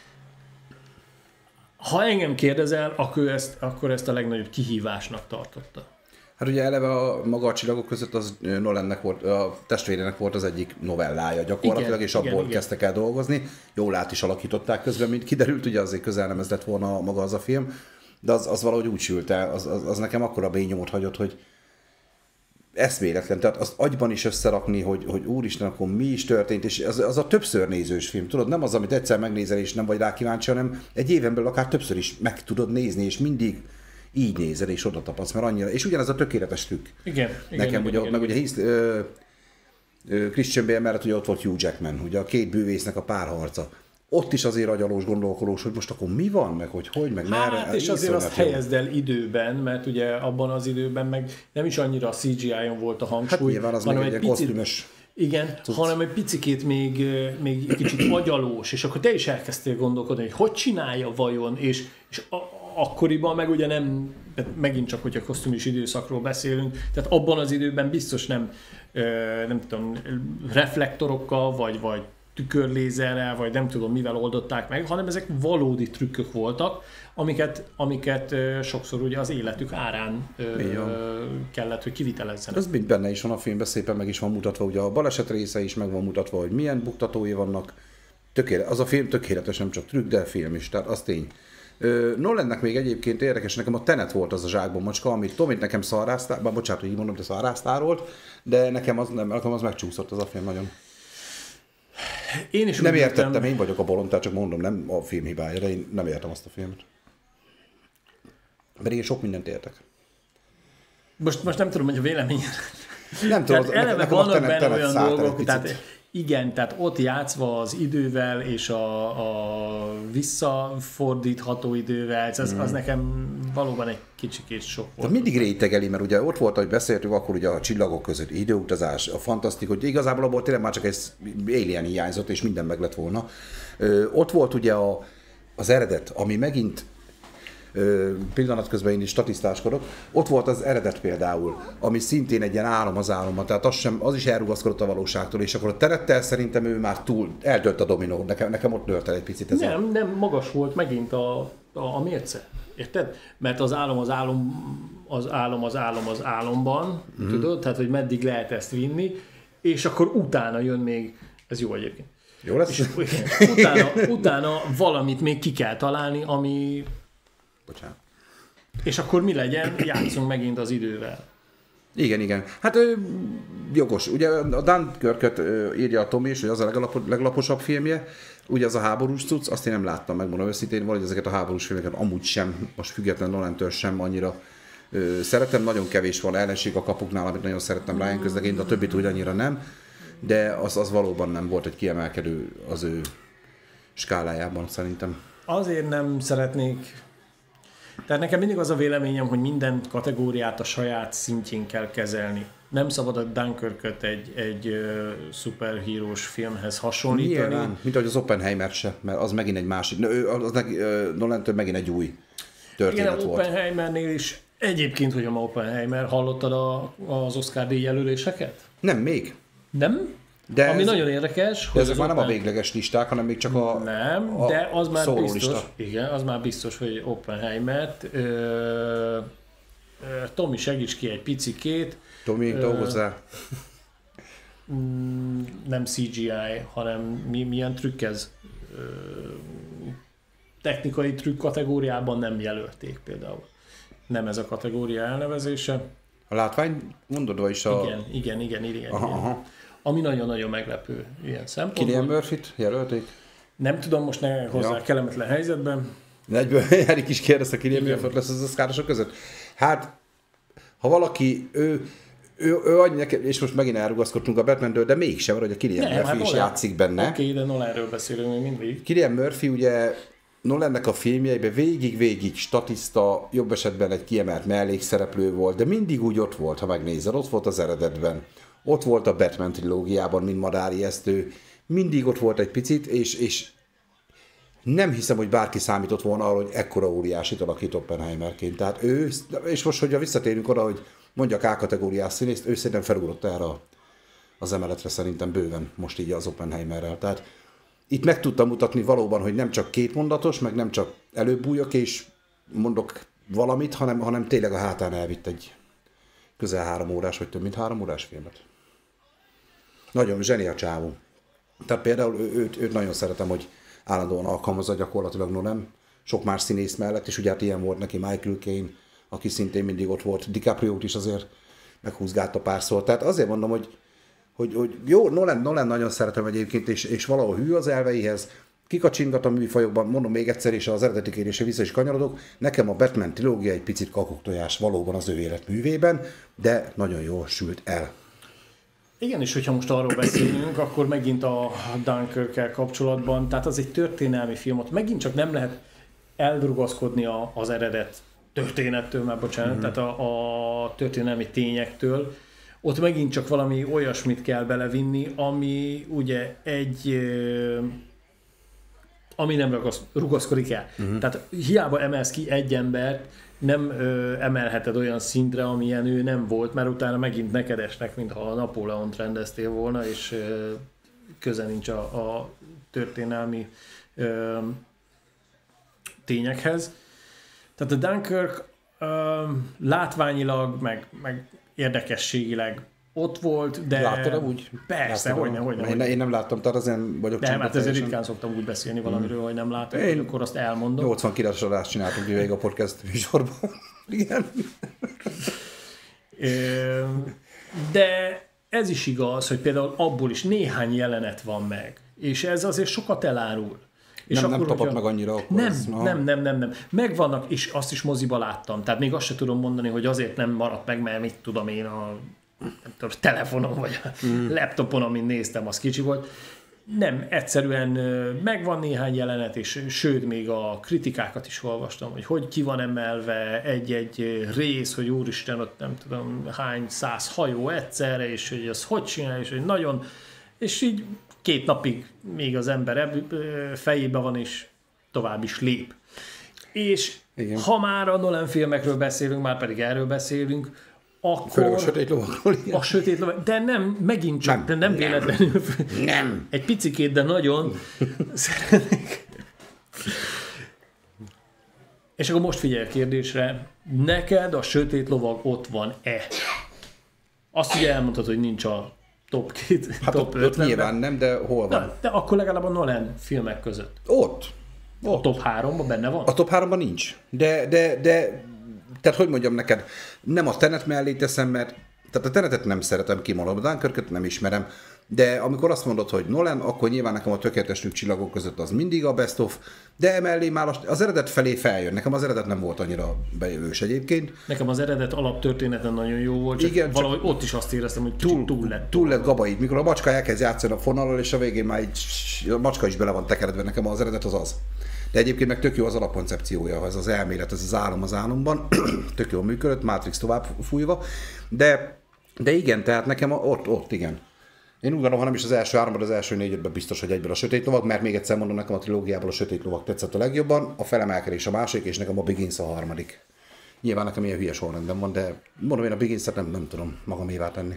Ha engem kérdezel, akkor ezt, akkor ezt a legnagyobb kihívásnak tartotta. Hát ugye eleve a maga a csillagok között az Nolannek volt, a testvérének volt az egyik novellája gyakorlatilag, igen, és abból igen, kezdtek igen. el dolgozni. Jól át is alakították közben, mint kiderült, ugye azért közel nem ez lett volna maga az a film, de az, az valahogy úgy sült el, az, az, az nekem akkora bényomot hagyott, hogy eszméletlen, tehát azt agyban is összerakni, hogy, hogy úristen, akkor mi is történt, és az, az a többször nézős film, tudod, nem az, amit egyszer megnézel, és nem vagy rá kíváncsi, hanem egy éven belül akár többször is meg tudod nézni, és mindig így nézel, és oda tapadsz, mert annyira, és ugyanez a tökéletes trükk. Igen. Nekem igen, ugye, igen, meg igen. ugye hisz, ö, Christian Bale mellett ugye ott volt Hugh Jackman, ugye a két bűvésznek a párharca. Ott is azért agyalós, gondolkodós, hogy most akkor mi van, meg hogy hogy, meg hát, merre. És azért azt helyezd el időben, mert ugye abban az időben meg nem is annyira a cé gé í-on volt a hangsúly, hát nyilván az hanem még egy egy picit, kosztümös. igen, cucc. Hanem egy picikét még, még kicsit agyalós, és akkor te is elkezdtél gondolkodni, hogy hogy csinálja vajon, és, és a, akkoriban meg ugye nem, megint csak, hogy a kosztümis időszakról beszélünk, tehát abban az időben biztos nem, nem tudom, reflektorokkal, vagy, vagy tükörlézerrel, vagy nem tudom mivel oldották meg, hanem ezek valódi trükkök voltak, amiket, amiket sokszor ugye az életük árán ö, kellett, hogy kivitelezzenek. Ez mind benne is van a filmben, szépen meg is van mutatva, ugye a baleset része is meg van mutatva, hogy milyen buktatói vannak. Tökéletes, az a film tökéletes, nem csak trükk, de film is, tehát az tény. Nolannek még egyébként érdekes, nekem a Tenet volt az a zsákban macska, amit Tomit nekem szarráztál, bocsánat, hogy így mondom, te szarráztárolt, de nekem az, nem, nekem az megcsúszott az a film nagyon. Én is nem értettem, értem. Én vagyok a bolond, tehát csak mondom, nem a film hibája, de én nem értem azt a filmet. Mert én sok mindent értek. Most, most nem tudom, hogy a véleményed. Nem tudom, tehát eleve vannak benne olyan dolgok, tehát igen, tehát ott játszva az idővel és a, a visszafordítható idővel, az, mm. az nekem valóban egy kicsikét sok volt. De mindig rétegeli, mert ugye ott volt, ahogy beszéltük, akkor ugye a csillagok között időutazás, a fantasztikus, hogy igazából abból tényleg már csak egy alien hiányzott, és minden meg lett volna. Ö, ott volt ugye a, az eredet, ami megint Ö, pillanat közben én is statisztáskodok. Ott volt az eredet például, ami szintén egy ilyen álom az álomban, tehát az, sem, az is elrugaszkodott a valóságtól, és akkor a Tenettel szerintem ő már túl, eldőlt a dominó, nekem, nekem ott nőtt el egy picit ez. Nem, a... nem, magas volt megint a, a, a mérce, érted? Mert az álom az álom, az álom az álom az álomban, mm. tudod? Tehát, hogy meddig lehet ezt vinni, és akkor utána jön még, ez jó egyébként. Jó lesz? És, utána, utána valamit még ki kell találni, ami Bocsánat. És akkor mi legyen? Játszunk megint az idővel. Igen, igen. Hát jogos. Ugye a Dunkirköt írja a Tomi is, hogy az a legalap, leglaposabb filmje. Ugye az a háborús cucc, azt én nem láttam, megmondom őszintén, valahogy ezeket a háborús filmeket amúgy sem, most független Nolantől sem annyira ö, szeretem. Nagyon kevés van ellenség a kapuknál, amit nagyon szerettem Ryan közlegényt, de a többit úgy annyira nem. De az, az valóban nem volt egy kiemelkedő az ő skálájában szerintem. Azért nem szeretnék. Tehát nekem mindig az a véleményem, hogy minden kategóriát a saját szintjén kell kezelni. Nem szabad a Dunkirköt egy, egy uh, szuperhírós filmhez hasonlítani. Nyilván, mint ahogy az Oppenheimer se, mert az megint egy másik, az uh, Nolantől megint egy új történet igen, volt. Oppenheimernél is egyébként, hogy a Oppenheimer, hallottad a, az Oscar-díj jelöléseket? Nem, még. Nem? De Ami ez, nagyon érdekes, hogy ezek már nem Oppen... a végleges listák, hanem még csak a Nem, a de az már biztos, lista. Igen, az már biztos, hogy Oppenheimert. Ö, ö, Tomi, segíts ki egy picikét. Tomi, dolgozzál. Nem cé gé í, hanem mi, milyen trükk ez? Ö, technikai trükk kategóriában nem jelölték például. Nem ez a kategória elnevezése. A látvány mondod, is a... Igen, igen, igen, igen. Aha, igen. aha. Ami nagyon-nagyon meglepő ilyen szempontból. Cillian Murphyt jelölték? Nem tudom, most ne hozzá ja. kellemetlen helyzetben. Egyből Erik is kérdezte, Cillian Murphy lesz az oszkárosok között. Hát, ha valaki, ő, ő, ő annyi, és most megint elrugaszkodtunk a Batman-től, de mégsem, hogy a Cillian ne, Murphy hát is játszik benne. Oké, okay, de Nolanről beszélünk még mindig. Cillian Murphy ugye Nolannek a filmjeiben végig-végig statiszta, jobb esetben egy kiemelt mellékszereplő volt, de mindig úgy ott volt, ha megnézed, ott volt az eredetben. Ott volt a Batman trilógiában, mint madárijesztő, mindig ott volt egy picit, és, és nem hiszem, hogy bárki számított volna arra, hogy ekkora óriásit alakít Oppenheimerként. Tehát ő, és most, hogyha visszatérünk oda, hogy mondjak A-kategóriás színészt, ő szerintem felugrott erre az emeletre szerintem bőven, most így az Oppenheimerrel. Tehát itt meg tudtam mutatni valóban, hogy nem csak kétmondatos, meg nem csak előbújok és mondok valamit, hanem, hanem tényleg a hátán elvitt egy közel három órás, vagy több mint három órás filmet. Nagyon zseni a csávó. Tehát például ő, őt, őt nagyon szeretem, hogy állandóan alkalmazza gyakorlatilag Nolan, sok más színész mellett, és ugye hát ilyen volt neki Michael Caine, aki szintén mindig ott volt, DiCaprio-t is azért meghúzgátta párszor. Tehát azért mondom, hogy, hogy, hogy jó, Nolan, Nolan nagyon szeretem egyébként, és, és valahol hű az elveihez, kikacsingat a műfajokban, mondom még egyszer, és az eredeti kérdésre vissza is kanyarodok, nekem a Batman trilógia egy picit kakuktojás valóban az ő életművében, de nagyon jól sült el. Igen, és hogyha most arról beszélünk, akkor megint a Dunkirkkel kapcsolatban, tehát az egy történelmi film, ott megint csak nem lehet elrugaszkodni a, az eredet történettől, már bocsánat, mm-hmm. tehát a, a történelmi tényektől. Ott megint csak valami olyasmit kell belevinni, ami ugye egy, ami nem ragasz, rugaszkodik el. Mm-hmm. Tehát hiába emelsz ki egy embert, nem ö, emelheted olyan szintre, amilyen ő nem volt, mert utána megint neked esnek, mintha a Napóleont rendeztél volna, és ö, köze nincs a, a történelmi ö, tényekhez. Tehát a Dunkirk ö, látványilag, meg, meg érdekességileg ott volt, de... Láttad úgy? Persze, hogyne, hogyne, hogyne. Én nem láttam, tehát azért vagyok nem, hát ezért ritkán szoktam úgy beszélni valamiről, hmm. hogy nem látom, én akkor azt elmondom. nyolcvankilences adást csináltunk végig a podcast műsorban. Igen. De ez is igaz, hogy például abból is néhány jelenet van meg, és ez azért sokat elárul. És nem, akkor, nem tapad hogyha... meg annyira. Akkor nem, ez, nem, nem, nem, nem. Megvannak, és azt is moziba láttam. Tehát még azt sem tudom mondani, hogy azért nem maradt meg, mert mit tudom én a, nem tudom, a telefonon, vagy a mm. laptopon, amin néztem, az kicsi volt. Nem, egyszerűen megvan néhány jelenet, és sőt, még a kritikákat is olvastam, hogy hogy ki van emelve egy-egy rész, hogy úristen, ott nem tudom hány száz hajó egyszerre, és hogy az hogy csinál, és hogy nagyon, és így két napig még az ember fejében van, és tovább is lép. És igen. Ha már a Nolan filmekről beszélünk, már pedig erről beszélünk, akkor... Főleg a sötét lovagról. A sötét lovag, de nem, megint csak, nem, de nem, nem véletlenül. Nem. Egy picikét, de nagyon szeretnék. És akkor most figyelj a kérdésre, neked a sötét lovag ott van-e? Azt ugye elmondtad, hogy nincs a top két, hát top ott, ott nyilván nem, de hol van? Na, de akkor legalább a Nolan filmek között. Ott. ott. A top háromban benne van? A top háromban nincs. De, de, de, tehát hogy mondjam neked, nem a Tenet mellé teszem, mert tehát a Tenetet nem szeretem, kimondom, a Dunkirköt nem ismerem, de amikor azt mondod, hogy Nolan, akkor nyilván nekem a Tökéletes nők csillagok között az mindig a best of, de emellé már az eredet felé feljön. Nekem az eredet nem volt annyira bejövős egyébként. Nekem az eredet alaptörténeten nagyon jó volt, csak igen, valahogy csak ott is azt éreztem, hogy túl, túl lett. Túl lett gabaid. Mikor a macska elkezd játszani a fonallal, és a végén már így, a macska is bele van tekeredve, nekem az eredet az az. De egyébként meg tök jó az alapkoncepciója, ez az elmélet, ez az álom az álomban, tök jól működött, Matrix tovább fújva, de, de igen, tehát nekem ott, ott igen. Én úgy gondolom, ha nem is az első háromban, az első négyben biztos, hogy egyből a Sötét Lovag, mert még egyszer mondom, nekem a trilógiából a Sötét Lovag tetszett a legjobban, a Felemelkedés a másik, és nekem a Begins a harmadik. Nyilván nekem ilyen hülye sorrendben van, de mondom, én a Begins-et nem, nem tudom magamévá tenni.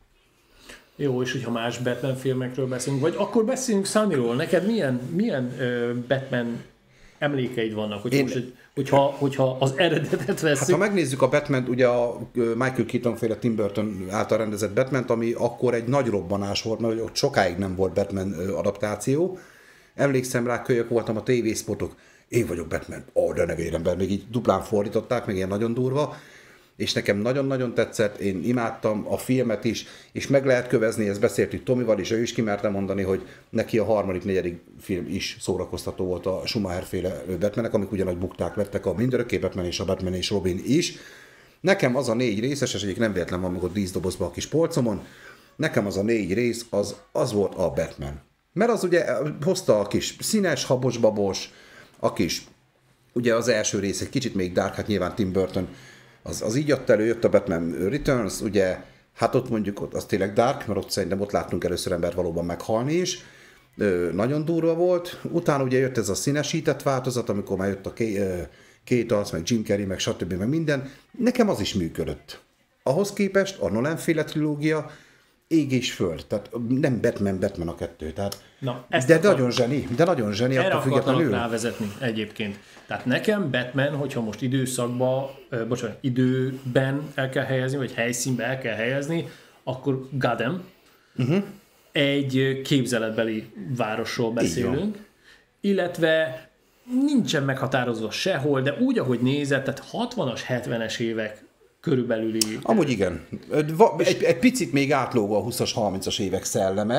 Jó, és hogyha más Batman filmekről beszélünk, vagy akkor beszélünk Sunnyról. Neked milyen, milyen uh, Batman emlékeid vannak, hogy én... most, hogyha, hogyha az eredetet veszünk? Hát ha megnézzük a Batman, ugye a Michael Keaton féle Tim Burton által rendezett Batman, ami akkor egy nagy robbanás volt, mert ott sokáig nem volt Batman adaptáció. Emlékszem rá, kölyök voltam a tévészpotok. Én vagyok Batman. Ó, oh, de ne vérember, még így duplán fordították, még ilyen nagyon durva. És nekem nagyon-nagyon tetszett, én imádtam a filmet is, és meg lehet kövezni, ezt beszéltük Tomival, és ő is kimerte mondani, hogy neki a harmadik, negyedik film is szórakoztató volt a Schumacher-féle Batmanek, amik ugyanagy bukták lettek, a Mindörökké Batman és a Batman és Robin is. Nekem az a négy részes, és egyik nem véletlen van meg ott díszdobozban a kis polcomon, nekem az a négy rész, az, az volt a Batman. Mert az ugye hozta a kis színes, habos-babos, a kis, ugye az első rész egy kicsit még dark, hát nyilván Tim Burton, Az, az így jött elő, jött a Batman Returns, ugye, hát ott mondjuk ott az tényleg dark, mert ott szerintem ott láttunk először embert valóban meghalni is, Ö, nagyon durva volt, utána ugye jött ez a színesített változat, amikor már jött a két arc, meg Jim Carrey, meg stb. Meg minden, nekem az is működött. Ahhoz képest a Nolan-féle trilógia ég és föld, tehát nem Batman, Batman a kettő, tehát, Na, de akar... nagyon zseni, de nagyon zseni, erre attól függetlenül. Rávezetni egyébként. Tehát nekem Batman, hogyha most időszakba, uh, bocsánat, időben el kell helyezni, vagy helyszínbe el kell helyezni, akkor Gotham, uh-huh. egy képzeletbeli városról beszélünk, illetve nincsen meghatározva sehol, de úgy, ahogy nézett, tehát hatvanas, hetvenes évek körülbelüli... Amúgy igen. Egy, egy picit még átlóg a huszas, harmincas évek szelleme,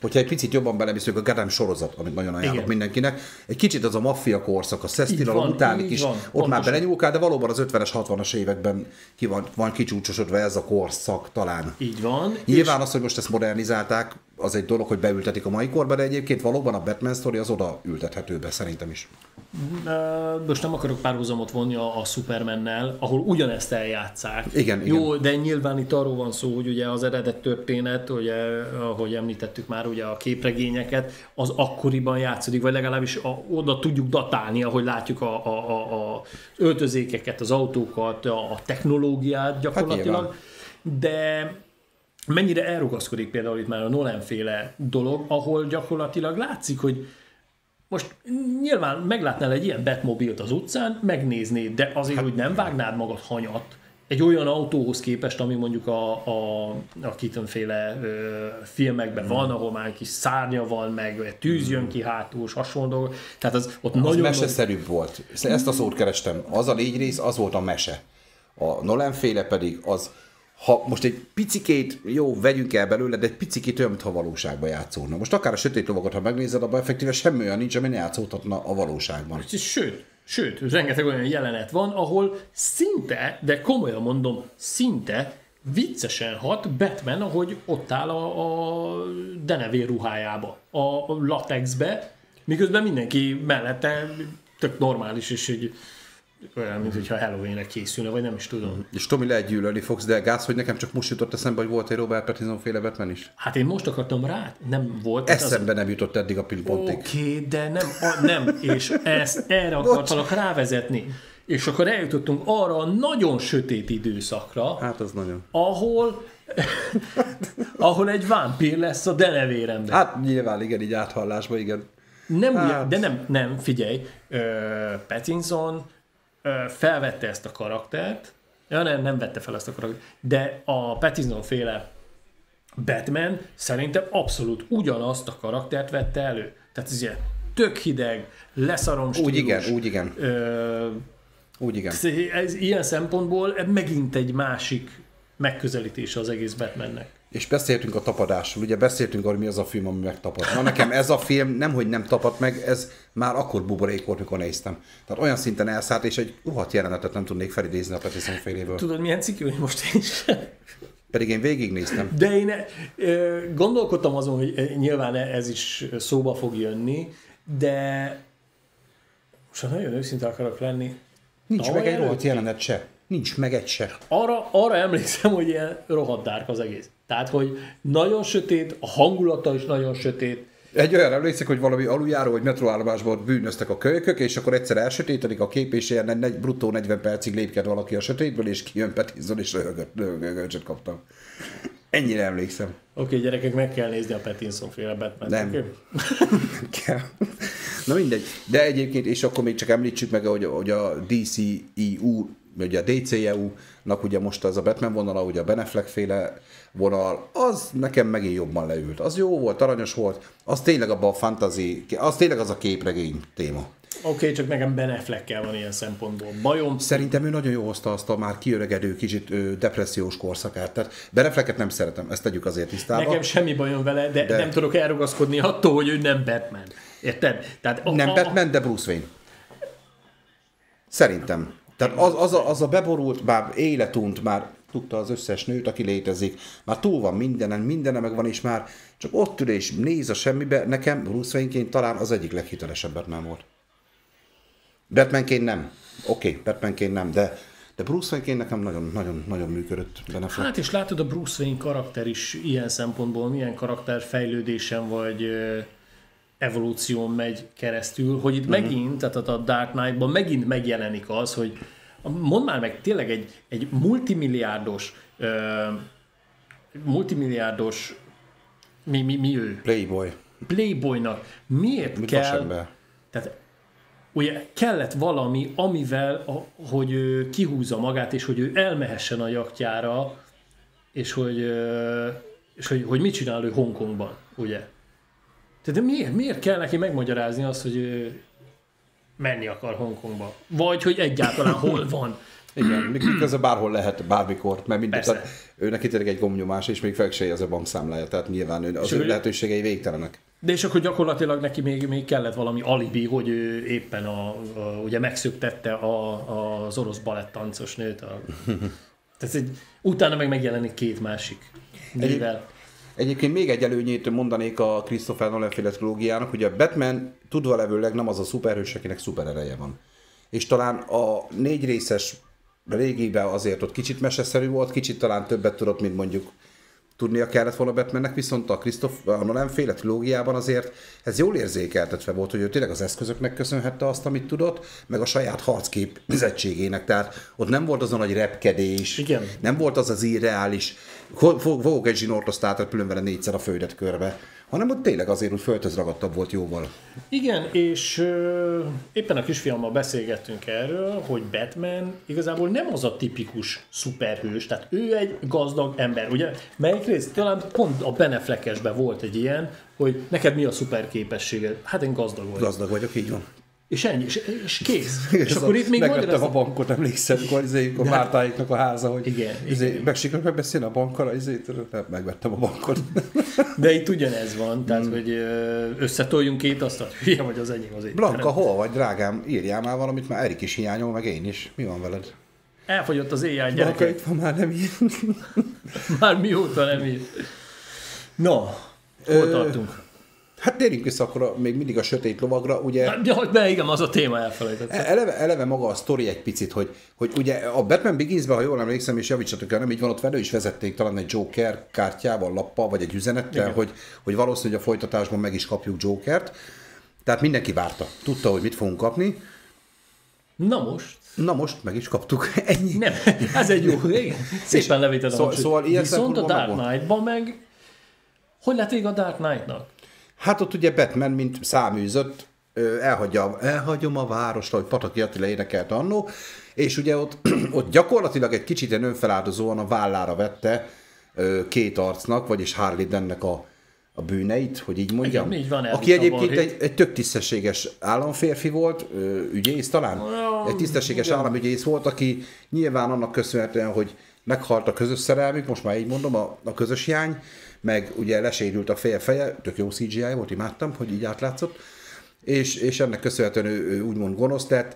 hogyha egy picit jobban beleviszünk, a Gotham sorozat, amit nagyon ajánlok Igen. mindenkinek, egy kicsit az a maffia korszak, a szesztilalom utánig is, van, ott pontosan. Már belenyúlkál, de valóban az ötvenes, hatvanas években ki van, van kicsúcsosodva ez a korszak talán. Így van. Nyilván az, hogy most ezt modernizálták, az egy dolog, hogy beültetik a mai korba, de egyébként valóban a Batman sztori az oda ültethető be, szerintem is. Most nem akarok párhuzamot vonni a, a Supermannel, ahol ugyanezt eljátszák. Igen, Jó, igen. de nyilván itt arról van szó, hogy ugye az eredet történet, ugye, ahogy említettük már ugye a képregényeket, az akkoriban játszódik, vagy legalábbis a, oda tudjuk datálni, ahogy látjuk a, a, a, a öltözékeket, az autókat, a, a technológiát gyakorlatilag. Hát de mennyire elrugaszkodik például itt már a Nolan-féle dolog, ahol gyakorlatilag látszik, hogy most nyilván meglátnál egy ilyen Batmobilt az utcán, megnéznéd, de azért, hát, hogy nem vágnád magad hanyat egy olyan autóhoz képest, ami mondjuk a, a, a Keaton-féle ö, filmekben mm. van, ahol már egy kis szárnya van, meg tűz jön ki hátul, hasonló. Tehát az ott az nagyon... meseszerűbb volt. Ezt a szót kerestem. Az a légyrész, az volt a mese. A Nolan-féle pedig az, ha most egy picikét, jó, vegyünk el belőle, de egy picikét olyan, mintha valóságban játszódna. Most akár a Sötét Lovagot, ha megnézed, abban effektíve semmi olyan nincs, ami ne játszódhatna a valóságban. Sőt, sőt, rengeteg olyan jelenet van, ahol szinte, de komolyan mondom, szinte viccesen hat Batman, ahogy ott áll a, a denevér ruhájába, a latexbe, miközben mindenki mellette tök normális, és egy olyan, mint hogyha Halloween-re készülne, vagy nem is tudom. És Tomi, lehet gyűlölni fogsz, de gáz, hogy nekem csak most jutott eszembe, hogy volt egy Robert Pattinson féle Batman is. Hát én most akartam rá, nem volt. Eszembe az... nem jutott eddig a pontig. Oké, okay, de nem, a, nem, és ezt erre akartalak rávezetni. És akkor eljutottunk arra a nagyon sötét időszakra. Hát az nagyon. Ahol, ahol egy vámpír lesz a denevéremben. Hát nyilván, igen, így áthallásban, igen. Nem hát. ugye, de nem, nem, figyelj, Pattinson felvette ezt a karaktert, ja, nem, nem vette fel ezt a karaktert, de a Pattinson féle Batman szerintem abszolút ugyanazt a karaktert vette elő. Tehát ez ilyen tök hideg, leszarom stílus. Úgy igen, úgy igen. Ö, úgy igen. Ez ilyen szempontból megint egy másik megközelítése az egész Batmannek. És beszéltünk a tapadásról, ugye beszéltünk arról, mi az a film, ami megtapad. Na nekem ez a film nemhogy nem tapadt meg, ez már akkor buborék volt, mikor néztem. Tehát olyan szinten elszállt, és egy rohadt jelenetet nem tudnék felidézni a Pattinson féléből. Tudod, milyen cikű, hogy most is? Pedig én végignéztem. De én gondolkodtam azon, hogy nyilván ez is szóba fog jönni, de most nagyon őszinte akarok lenni. Nincs meg egy rohadt jelenet se. Nincs meg egy se. Arra, arra emlékszem, hogy ilyen rohadt dárk az egész. Tehát, hogy nagyon sötét, a hangulata is nagyon sötét. Egy olyan emlékszik, hogy valami aluljáró vagy metroállomásban bűnöztek a kölykök, és akkor egyszer elsötétedik a kép, és ilyen negy, bruttó negyven percig lépked valaki a sötétből, és kijön Pattinson, és röhögöcsöt kaptam. Ennyire emlékszem. Oké, okay, gyerekek, meg kell nézni a Pattinson féle Batman. Nem. Okay? Nem kell. Na mindegy. De egyébként, és akkor még csak említsük meg, hogy, hogy a dé cé é u, ugye a dé cé é u-nak ugye most az a Batman vonala, ugye a Ben Affleck féle vonal, az nekem megint jobban leült. Az jó volt, aranyos volt, az tényleg abban a fantasy, az tényleg az a képregény téma. Oké, okay, csak nekem Ben Affleckkel van ilyen szempontból bajom. Szerintem ő nagyon jó hozta azt a már kiöregedő, kicsit ö, depressziós korszakát. Tehát Ben Afflecket nem szeretem, ezt tegyük azért tisztába. Nekem semmi bajom vele, de, de nem tudok elrugaszkodni attól, hogy ő nem Batman. Érted? Tehát a, nem a, Batman, de Bruce Wayne. Szerintem. Tehát az, az, a, az a beborult, már életunt, már tudta az összes nőt, aki létezik, már túl van mindenen, mindene meg van, és már csak ott ül és néz a semmibe. Nekem Bruce Wayne-ként talán az egyik leghitelesebb Batman volt. Batmanként nem. Oké, okay, Batmanként nem, de, de Bruce Wayne-ként nekem nagyon, nagyon, nagyon működött benne. Hát és látod, a Bruce Wayne karakter is ilyen szempontból, milyen karakterfejlődésen vagy evolúción megy keresztül, hogy itt mm-hmm. megint, tehát a Dark Knight-ban megint megjelenik az, hogy mondd már meg, tényleg egy, egy multimilliárdos uh, multimilliárdos mi, mi, mi ő? Playboy. Playboynak miért Mit kell... Tehát ugye kellett valami, amivel, a, hogy ő kihúzza magát, és hogy ő elmehessen a jachtjára, és hogy, és hogy, hogy mit csinál ő Hongkongban, ugye? Tehát de miért, miért kell neki megmagyarázni azt, hogy ő menni akar Hongkongba. Vagy hogy egyáltalán hol van. Igen, miközben bárhol lehet, bármikor, mert mindent, tehát ő neki tényleg egy gombnyomás, és még fel se az a bankszámlája, tehát nyilván ő, az ő lehetőségei végtelenek. De és akkor gyakorlatilag neki még, még kellett valami alibi, hogy ő éppen a, a, ugye megszöktette a, az orosz balettáncos nőt. A, tehát egy, utána meg megjelenik két másik nővel. Egyébként még egy előnyét mondanék a Christopher Nolan-féle trilógiának, hogy a Batman tudva levőleg nem az a szuperhős, akinek szuperereje van. És talán a négy részes régiben azért ott kicsit meseszerű volt, kicsit talán többet tudott, mint mondjuk tudnia kellett volna Batmannek, viszont a Christopher Nolan-féle trilógiában azért ez jól érzékeltetve volt, hogy ő tényleg az eszközöknek köszönhette azt, amit tudott, meg a saját harckép bizettségének, tehát ott nem volt az a nagy repkedés, igen. Nem volt az az irreális, fogok egy zsinort, azt átrepülöm vele négyszer a földet körbe, hanem ott tényleg azért úgy földhöz ragadtabb volt jóval. Igen, és ö, éppen a kisfiammal beszélgettünk erről, hogy Batman igazából nem az a tipikus szuperhős, tehát ő egy gazdag ember. Ugye melyik rész? Talán pont a Ben Affleck-esben volt egy ilyen, hogy neked mi a szuper képességed? Hát én gazdag vagyok. Gazdag vagyok, így van. És ennyi, és, és kész. És, és akkor itt még megvettem a bankot, emlékszem, akkor izé, a Mártáiknak a háza, hogy igen, izé, igen. megsikerült megbeszélni a bankkal, izé, megvettem a bankot. De itt ugyanez van, tehát, mm. hogy összetoljunk két asztalt, hülye vagy az enyém az étterem. Blanka, hol vagy, drágám? Írjál már valamit, már Erik is hiányol, meg én is. Mi van veled? Elfogyott az éjjel, gyerekek. Blanka, itt van, már nem ír. Már mióta nem ír. No, hol tartunk? Hát térjünk vissza akkor még mindig a sötét lovagra, ugye... Ja, de igen, az a téma elfelejtettem. Eleve, eleve maga a sztori egy picit, hogy, hogy ugye a Batman Beginsben, ha jól emlékszem, és javítsatok el, nem így van, ott velő is vezették talán egy Joker kártyával, lappal, vagy egy üzenettel, hogy, hogy valószínűleg a folytatásban meg is kapjuk Jokert. Tehát mindenki várta. Tudta, hogy mit fogunk kapni. Na most. Na most meg is kaptuk. Ennyi. Nem, ez egy jó. Igen. Szépen levéted a szóval, szóval ilyen viszont a Dark Knight-ban meg... Hogy lett vége a Dark Knight-nak? Hát ott ugye Batman, mint száműzött, elhagyja, elhagyom a városra, hogy Pataki Attila énekelt annó, és ugye ott, ott gyakorlatilag egy kicsit ilyen önfeláldozóan a vállára vette két arcnak, vagyis Harley Dentnek a, a bűneit, hogy így mondjam. Igen, így van, aki egyébként egy, egy tök tisztességes államférfi volt, ügyész talán, oh, egy tisztességes igen. államügyész volt, aki nyilván annak köszönhetően, hogy meghalt a közös szerelmük, most már így mondom, a, a közös hiány, meg ugye lesérült a feje feje, tök jó cé gé í volt, imádtam, hogy így átlátszott, és, és ennek köszönhetően ő, ő úgymond gonosz lett,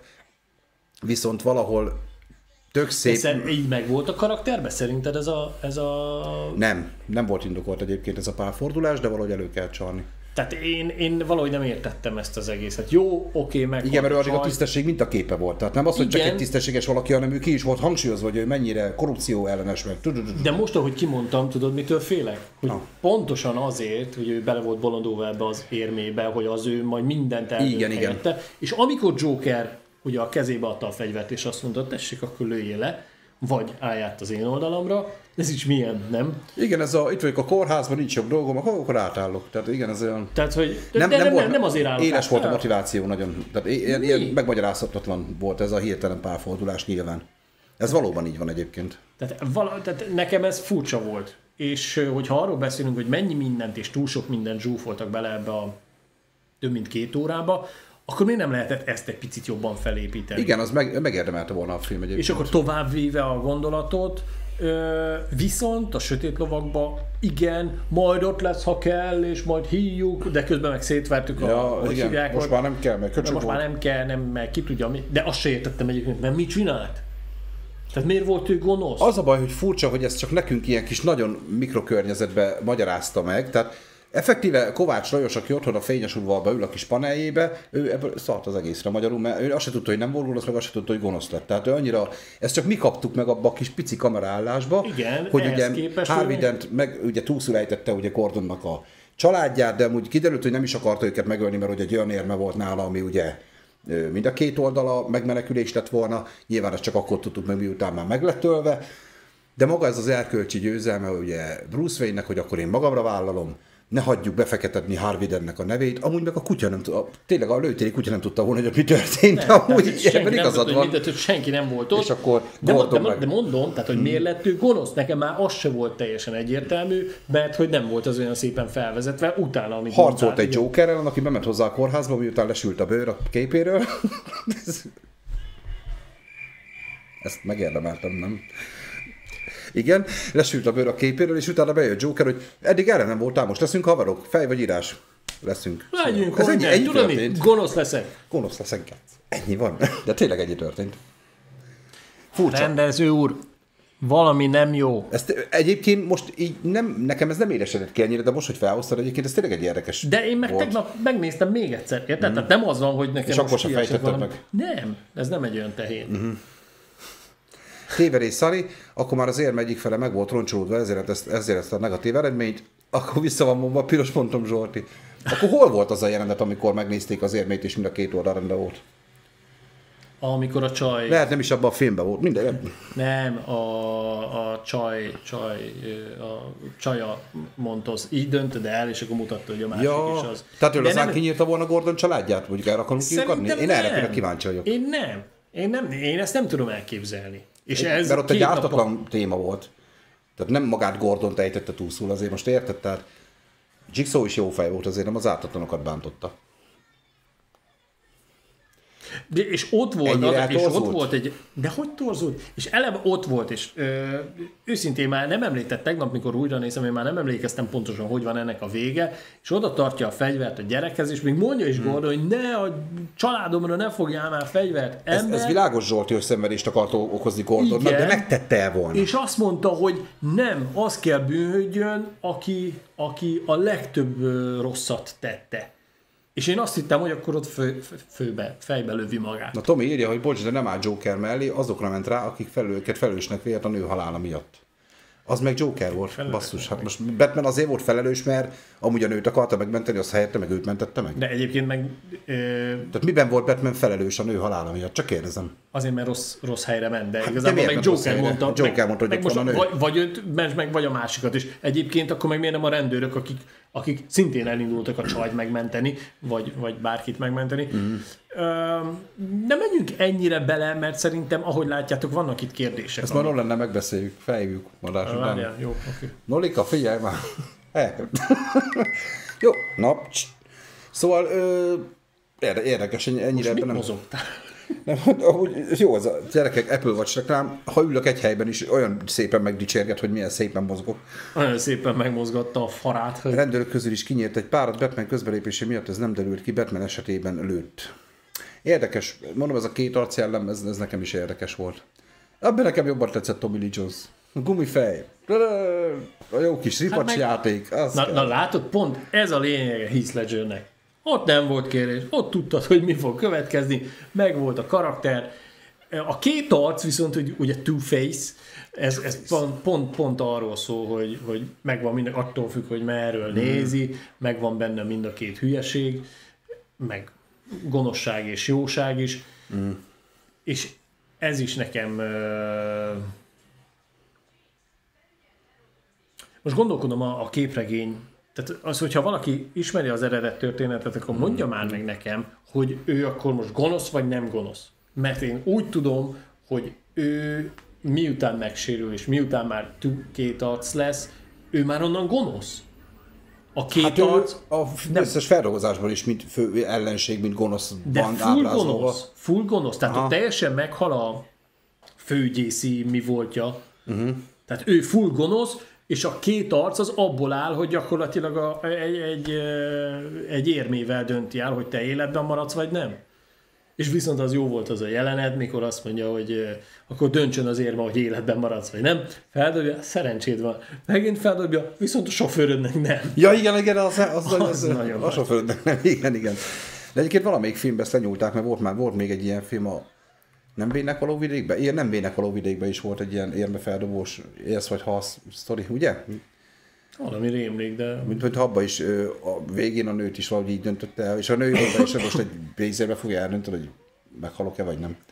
viszont valahol tök szép... Hiszen így meg volt a karakterben? Szerinted ez a, ez a... Nem, nem volt indokolt egyébként ez a párfordulás, de valahogy elő kell csalni. Tehát én, én valahogy nem értettem ezt az egészet. Jó, oké, meg... Igen, mert ő azért a tisztesség mintaképe volt. Tehát nem az, hogy igen. csak egy tisztességes valaki, hanem ő ki is volt hangsúlyozva, hogy ő mennyire korrupció ellenes meg. De most, ahogy kimondtam, tudod, mitől félek? Hogy ah. pontosan azért, hogy ő bele volt bolondulva ebbe az érmébe, hogy az ő majd mindent eldönt. És amikor Joker ugye a kezébe adta a fegyvert, és azt mondta, tessék, akkor lőjél le, vagy állj át az én oldalamra. Ez is milyen, nem? Igen, ez a, itt vagyok a kórházban, nincs jobb dolgom, akkor átállok. Tehát igen, ez olyan... Tehát, hogy nem, de nem, nem, volt, nem azért állok. Éles volt a motiváció nagyon. Tehát ilyen, ilyen megmagyarázhatatlan volt ez a hirtelen párfordulás nyilván. Ez valóban így van egyébként. Tehát, vala, tehát nekem ez furcsa volt. És hogyha arról beszélünk, hogy mennyi mindent és túl sok mindent zsúfoltak bele ebbe a több mint két órába, akkor miért nem lehetett ezt egy picit jobban felépíteni? Igen, az meg, megérdemelte volna a film egyébként. És akkor tovább víve a gondolatot, ö, viszont a sötét lovakba igen, majd ott lesz, ha kell, és majd hívjuk, de közben meg szétvertük ja, a... Igen, hívják, most már nem kell, mert köcsög most volt. már nem kell, nem, mert ki tudja, mi, de azt se értettem egyébként, mert mit csinált? Tehát miért volt ő gonosz? Az a baj, hogy furcsa, hogy ezt csak nekünk ilyen kis nagyon mikrokörnyezetben magyarázta meg, tehát effektíve Kovács Lajos, aki otthon a fényes udvarba ül a kis paneljébe, ő ebből szart az egészre magyarul, mert ő azt se tudta, hogy nem volt gonosz, meg azt se tudta, hogy gonosz lett. Tehát ő annyira, ezt csak mi kaptuk meg abba a kis pici kameraállásba, igen, hogy ugye Harvey Dent meg ugye túlszul ejtette ugye Gordonnak a családját, de úgy kiderült, hogy nem is akarta őket megölni, mert ugye egy olyan érme volt nála, ami ugye mind a két oldala megmenekülés lett volna, nyilván ezt csak akkor tudtuk meg, miután már meg lett ölve, de maga ez az erkölcsi győzelme ugye Bruce Wayne-nek, hogy akkor én magamra vállalom, ne hagyjuk befeketedni Harvey Dentnek a nevét, amúgy meg a kutya nem tudta, tényleg a lőtéri kutya nem tudta volna, hogy mi történt, nem, amúgy senki nem igazad tudta, van. Mindent, hogy senki nem volt ott. És akkor de, Gordon de, meg... de mondom, tehát, hogy miért lett ő gonosz, nekem már az se volt teljesen egyértelmű, mert hogy nem volt az olyan szépen felvezetve, utána, amit harcolt mondtál, egy Jokerrel, aki bement hozzá a kórházba, miután lesült a bőr a képéről. Ezt megérdemeltem, nem? Igen, lesült a bőr a képéről, és utána bejött Joker, hogy eddig erre nem voltál, most leszünk haverok, fej vagy írás. Leszünk. Legyünk, Ez hogy ennyi, nem, ennyi tudod történt. mit? Gonosz leszek. Gonosz leszek. Ennyi van. De tényleg ennyi történt. Furcsa. Rendező úr, valami nem jó. Ezt egyébként most így nem, nekem ez nem éresedett ki ennyire, de most, hogy felhoztad, egyébként ez tényleg egy érdekes De én meg volt. tegnap megnéztem még egyszer, érted? Mm. Tehát nem az van, hogy nekem És most akkor se kiesett fejtetted valami. meg? Nem, ez nem egy olyan tehén. Mm-hmm. Tévedés Szali, akkor már az érme egyik fele meg volt roncsolódva, ezért ezt, ezért ezt a negatív eredményt, akkor vissza van mondva a piros pontom, Zsolti. Akkor hol volt az a jelenet, amikor megnézték az érmét, és mind a két oldal rendben volt? Amikor a csaj... Lehet nem is abban a filmben volt, minden. Nem, a, a csaj, csaj, a csaja mondta, az így döntöd el, és akkor mutatta, hogy a másik Ja, is az. tehát ő De aztán nem- kinyírta volna Gordon családját, mondjuk erre akarunk kiukadni? Szerintem Én erre nem. például kíváncsi vagyok. Én nem. Én nem. Én ezt nem tudom elképzelni. És ez Mert ott egy két nap- ártatlan téma volt. Tehát nem magát Gordont ejtette túlszul, azért most érted? Tehát Jigsaw is jó fej volt, azért nem az ártatlanokat bántotta. De, és ott volt, Ennyire az, és ott eltorzult? volt egy, de hogy torzult? És eleve ott volt, és ö, őszintén már nem említett tegnap, mikor újra nézem, én már nem emlékeztem pontosan, hogy van ennek a vége, és oda tartja a fegyvert a gyerekhez, és még mondja is Gordon, hmm. hogy ne, a családomra ne fogjál már fegyvert. Ez, Ember, ez világos Zsolti, hogy szenvedést akart okozni Gordonnak, Igen. de megtette el volna. és azt mondta, hogy nem, az kell bűnhődjön, aki, aki a legtöbb ö, rosszat tette. És én azt hittem, hogy akkor ott fő, fő, főbe, fejbe lövi magát. Na Tomi írja, hogy bocs, de nem áll Joker mellé, azokra ment rá, akik felőket felelősnek vélt a nő halála miatt. Az meg Joker volt, felelős basszus. Hát most Batman azért volt felelős, mert amúgy a nőt akarta megmenteni, azt helyette meg őt mentette meg. De egyébként meg ö, Tehát miben volt Batman felelős a nő halála miatt? Csak kérdezem. azért, mert rossz, rossz helyre ment, de de igazából miért meg ment rossz Joker helyre? mondta, Joker meg, mondta, hogy meg ott most van a nő. vagy, vagy őt ments meg, vagy a másikat is. Egyébként akkor meg miért nem a rendőrök, akik, akik szintén elindultak a csajt megmenteni, vagy, vagy bárkit megmenteni. Mm. Ö, nem menjünk ennyire bele, mert szerintem, ahogy látjátok, vannak itt kérdések. Ezt már lenne megbeszéljük, feljük adás után. Várjál, jó, oké. Nolika, figyelj már! Jó, na, cs. Szóval ö, érde- érdekes, ennyire Most mit ebben nem... mozogtál? Nem, ahogy jó az a gyerekek, Apple Watch reklám, ha ülök egy helyben is, olyan szépen megdicsérget, hogy milyen szépen mozgok. Nagyon szépen megmozgatta a farát. Hogy... A rendőrök közül is kinyírt egy párat, Batman közbelépése miatt ez nem derült ki, Batman esetében lőtt. Érdekes, mondom, ez a két arcjellem, ez, ez nekem is érdekes volt. Abban nekem jobban tetszett Tommy Lee Jones. A gumifej. A jó kis ripacs Hát meg- játék. Az Na, kell. na látod, pont ez a lényege Heath Ledgernek. Ott nem volt kérés, ott tudtad, hogy mi fog következni, meg volt a karakter. A két arc viszont, hogy ugye Two-Face, ez, ez pont, pont, pont arról szól, hogy, hogy megvan minden, attól függ, hogy merről nézi, megvan benne mind a két hülyeség, meg gonoszság és jóság is. Mm. És ez is nekem... ö, Most gondolkodom a, a képregény, tehát az, hogyha valaki ismeri az eredet történetet, akkor mondja már meg nekem, hogy ő akkor most gonosz, vagy nem gonosz. Mert én úgy tudom, hogy ő miután megsérül, és miután már t- két arc lesz, ő már onnan gonosz. A két Hát ő arc, a összes feldolgozásban is, mint fő ellenség, mint gonosz de van full ábrázolva. gonosz, full gonosz. Tehát Aha. ott teljesen meghal a főügyészi mi voltja. Uh-huh. Tehát ő full gonosz, és a két arc az abból áll, hogy gyakorlatilag a, egy, egy, egy érmével dönti el, hogy te életben maradsz, vagy nem. És viszont az jó volt az a jelenet, mikor azt mondja, hogy eh, akkor döntsön az érme, hogy életben maradsz, vagy nem. Feldobja, szerencséd van. Megint feldobja, viszont a sofőrödnek nem. Ja, igen, igen, az, az, az, Az az nagyon a nagy. sofőrnek nem, igen, igen. De egyébként valamelyik filmben ezt lenyúlták, mert volt már volt még egy ilyen film, a nem vének való vidékben? Igen, nem vének való vidékben is volt egy ilyen érmefeldobós élsz vagy halsz sztori, ugye? Valami rémlik, de... Mint hogy abba is ö, a végén a nőt is valahogy így döntötte el, és a nő mondta is, hogy most egy bézérbe fogja eldönteni, hogy meghalok-e vagy nem.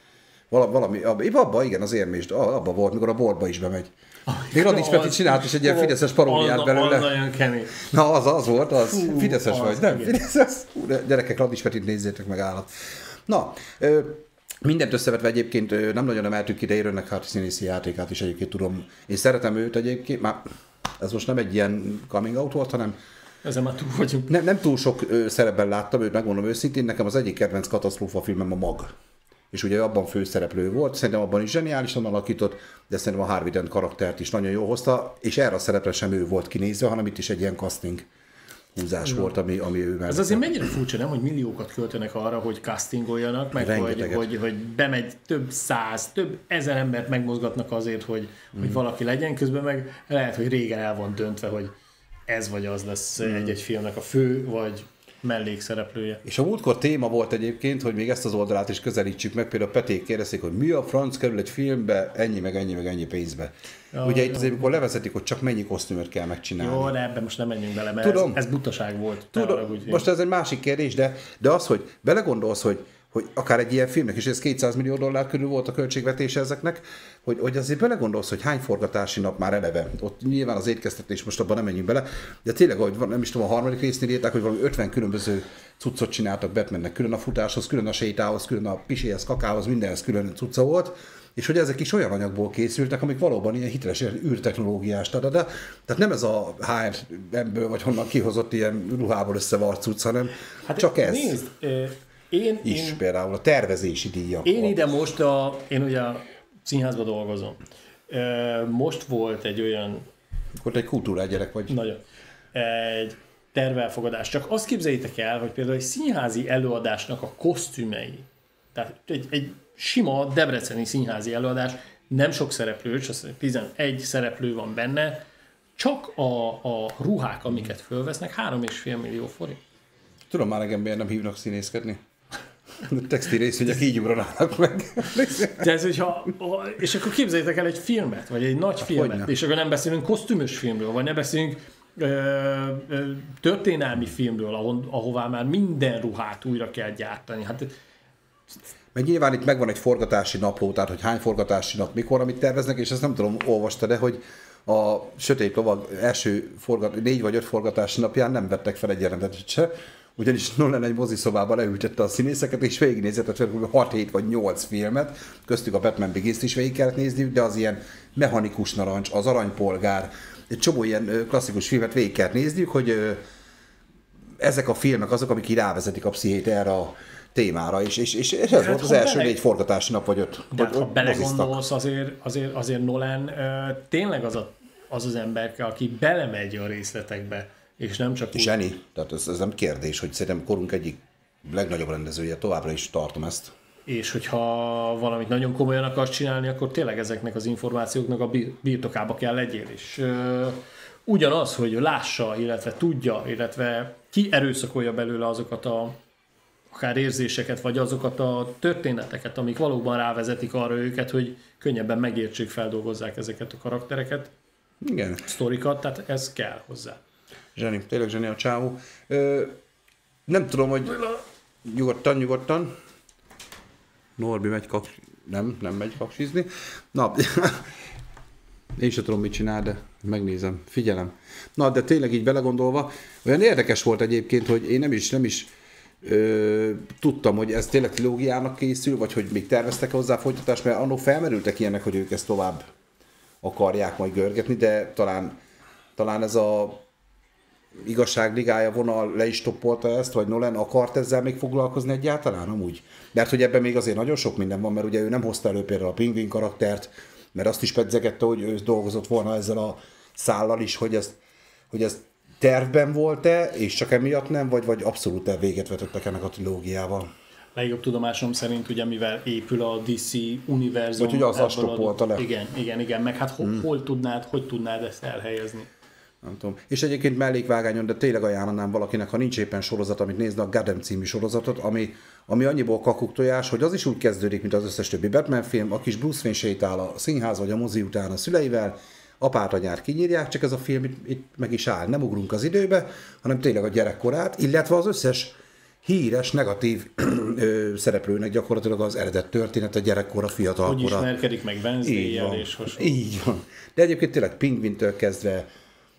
Val- valami, abban igen, az érmést, abban volt, mikor a borba is bemegy. Még Radics Peti csinált is egy ilyen fideszes paródiát belőle. Az nagyon kemény. Na, az az volt, az. Fú, fideszes vagy, nem? Igen. Fideszes. Hú, gyerekek, Radics Petit nézzétek meg, állat. Na, ö, mindent összevetve egyébként ö, nem nagyon emeltük ide Aaron Eckhart színészi játékát is egyébként tudom. Én szeretem őt egyébként, már ez most nem egy ilyen coming out volt, hanem Ezen már túl vagyunk. nem, nem túl sok ö, szerepben láttam őt, megmondom őszintén, nekem az egyik kedvenc katasztrófa filmem a Mag. És ugye abban főszereplő volt, szerintem abban is zseniálisan alakított, de szerintem a Harvey Dent karaktert is nagyon jól hozta, és erre a szerepre sem ő volt kinézve, hanem itt is egy ilyen casting húzás ja. volt, ami, ami ő mellett. Ez azért mennyire furcsa, nem, hogy milliókat költenek arra, hogy castingoljanak, meg hogy, hogy, hogy bemegy több száz, több ezer embert megmozgatnak azért, hogy, mm. hogy valaki legyen, közben meg lehet, hogy régen el van döntve, hogy ez vagy az lesz mm. egy-egy filmnek a fő, vagy mellékszereplője. És a múltkor téma volt egyébként, hogy még ezt az oldalát is közelítsük meg, például Peték kérdezik, hogy mi a franc kerül egy filmbe, ennyi, meg ennyi, meg ennyi pénzbe. Ja, ugye itt azért, amikor levezetik, hogy csak mennyi kosztümöt kell megcsinálni. Jó, de ebben most nem menjünk bele, mert Tudom. Ez, ez butaság volt. Tudom, most ez egy másik kérdés, de, de az, hogy belegondolsz, hogy hogy akár egy ilyen filmnek is, ez kétszáz millió dollár körül volt a költségvetése ezeknek, hogy, hogy azért belegondolsz, hogy hány forgatási nap már eleve. Ott nyilván az étkeztetés, most abban nem menjünk bele, de tényleg, hogy nem is tudom, a harmadik résznél írták, hogy valami ötven különböző cuccot csináltak Batmannek, külön a futáshoz, külön a sétához, külön a piséhez, kakához, mindenhez külön cucca volt, és hogy ezek is olyan anyagból készültek, amik valóban ilyen hiteles űrtechnológiás, de, de, tehát nem ez a há er emből vagy honnan kihozott ilyen ruhából összevart cucc, hanem hát csak ez. Nézd, Én, is én, például a tervezési díjak. Én ide most, a, én ugye a színházban dolgozom. Most volt egy olyan... Akkor egy kultúrás gyerek vagy. Nagyon. Egy tervelfogadás. Csak azt képzeljétek el, hogy például egy színházi előadásnak a kosztümei, tehát egy, egy sima debreceni színházi előadás, nem sok szereplő, csak tizenegy szereplő van benne, csak a, a ruhák, amiket fölvesznek, három és fél millió forint. Tudom már nekem, miért nem hívnak színészkedni. Textil részvények így ugranának meg. De ez, hogyha, és akkor képzeljétek el egy filmet, vagy egy nagy filmet, Hogyne. És akkor nem beszélünk kosztümös filmről, vagy nem beszélünk ö, ö, történelmi filmről, ahol, ahová már minden ruhát újra kell gyártani. Hát, meg nyilván itt megvan egy forgatási napló, tehát hogy hány forgatási nap, mikor, amit terveznek, és ezt nem tudom, olvasta, de hogy a Sötét Lovag első forgat, négy vagy öt forgatási napján nem vettek fel egy jelenetet se, ugyanis Nolan egy moziszobában leültette a színészeket, és végignézett hat-hét vagy nyolc filmet, köztük a Batman Begins-t is végig kellett nézniük, de az ilyen Mechanikus Narancs, az Aranypolgár, egy csomó ilyen klasszikus filmet végig kellett nézniük, hogy ezek a filmek azok, amik így rávezetik a pszichét erre a témára, és, és, és ez hát, volt az első bele... négy forgatási nap, vagy öt. De hát, ha belegondolsz, azért, azért, azért Nolan uh, tényleg az, a, az az ember, aki belemegy a részletekbe, és nem csak úgy... Zseni, tehát ez, ez nem kérdés, hogy szerintem korunk egyik legnagyobb rendezője, továbbra is tartom ezt. És hogyha valamit nagyon komolyan akarsz csinálni, akkor tényleg ezeknek az információknak a birtokába kell legyél. És uh, ugyanaz, hogy lássa, illetve tudja, illetve ki erőszakolja belőle azokat a akár érzéseket, vagy azokat a történeteket, amik valóban rávezetik arra őket, hogy könnyebben megértsék, feldolgozzák ezeket a karaktereket, igen. sztorikat, tehát ez kell hozzá. Zseni, tényleg zseni a csávó. Ö, nem tudom, hogy nyugodtan, nyugodtan. Norbi megy kak... Nem, nem megy kaksizni. Na, én sem tudom, mit csinál, de megnézem, figyelem. Na, de tényleg így belegondolva, olyan érdekes volt egyébként, hogy én nem is, nem is Ö, tudtam, hogy ez tényleg trilógiának készül, vagy hogy még terveztek hozzá folytatást, mert annól felmerültek ilyenek, hogy ők ezt tovább akarják majd görgetni, de talán, talán ez a igazságligája vonal le is toppolta ezt, vagy Nolan akart ezzel még foglalkozni egyáltalán amúgy? Mert hogy ebben még azért nagyon sok minden van, mert ugye ő nem hozta elő például a Pingvin karaktert, mert azt is pedzegette, hogy ő dolgozott volna ezzel a szállal is, hogy ezt, hogy ezt tervben volt-e, és csak emiatt nem, vagy, vagy abszolút véget vetettek ennek a trilógiával? Legjobb tudomásom szerint, ugye mivel épül a dé cé univerzum. Vagy hogy az astopolta le. Igen, igen, igen, meg hát hmm. hol tudnád, hogy tudnád ezt elhelyezni? Nem tudom. És egyébként mellékvágányon, de tényleg ajánlanám valakinek, ha nincs éppen sorozat, amit nézne, a Gotham című sorozatot, ami, ami annyiból kakuktojás, hogy az is úgy kezdődik, mint az összes többi Batman film, a kis Bruce Wayne sétál a színház vagy a mozi után a szüleivel, apát, anyát kinyírják, csak ez a film itt, itt meg is áll. Nem ugrunk az időbe, hanem tényleg a gyerekkorát, illetve az összes híres, negatív ö, szereplőnek gyakorlatilag az eredet történet, a gyerekkora, fiatalkora. Hogy ismerkedik meg Wednesday-jel és hasonló. Így van. De egyébként tényleg Pingvintől kezdve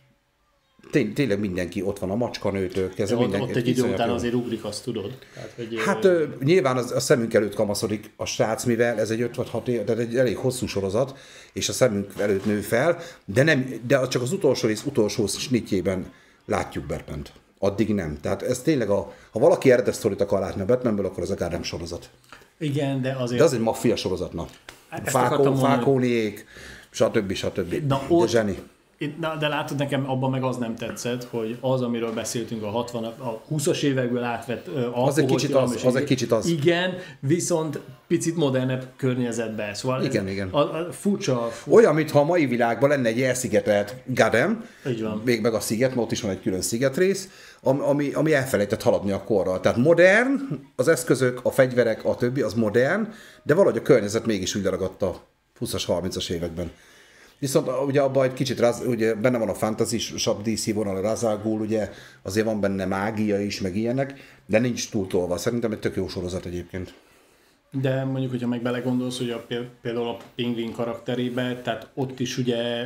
Té- tényleg mindenki ott van, a macskanőtől kezdve. Ott, mindenki, ott egy idő után jó. azért ugrik, azt tudod. Tehát, hogy, Hát ö, nyilván az, a szemünk előtt kamaszodik a srác, mivel ez egy öt vagy hat év, tehát egy elég hosszú sorozat, és a szemünk előtt nő fel, de, nem, de csak az utolsó rész utolsó snitjében látjuk Batmant. Addig nem. Tehát ez tényleg, a, ha valaki eredet sztorit akar látni a Batmanből, akkor az a Gotham sorozat. Igen, de azért... De az egy maffia sorozatna. Ezt Fákó, akartam mondani. Fákóniék, stb. stb. Na, de ott- zseni. Én- Na, de látod, nekem abban meg az nem tetszett, hogy az, amiről beszéltünk a hatvan, a húszas évekből átvett uh, Az egy kicsit az, az egy kicsit az. Igen, viszont picit modernebb környezetben. Szóval Igen, ez igen. A, a furcsa, furcsa. Olyan, mintha a mai világban lenne egy elszigetelt Gotham, Így van. még meg a sziget, mert ott is van egy külön szigetrész, ami, ami, ami elfelejtett haladni a korral. Tehát modern, az eszközök, a fegyverek, a többi, az modern, de valahogy a környezet mégis úgy leragadt a húszas, harmincas években. Viszont ugye abban egy kicsit raz, ugye benne van a fantasy-sabb dé cé vonal, a Ra's al Ghul, ugye azért van benne mágia is, meg ilyenek, de nincs túl tolva. Szerintem egy tök jó sorozat egyébként. De mondjuk, hogyha meg belegondolsz, hogy a, például a Pingvin karakterébe, tehát ott is ugye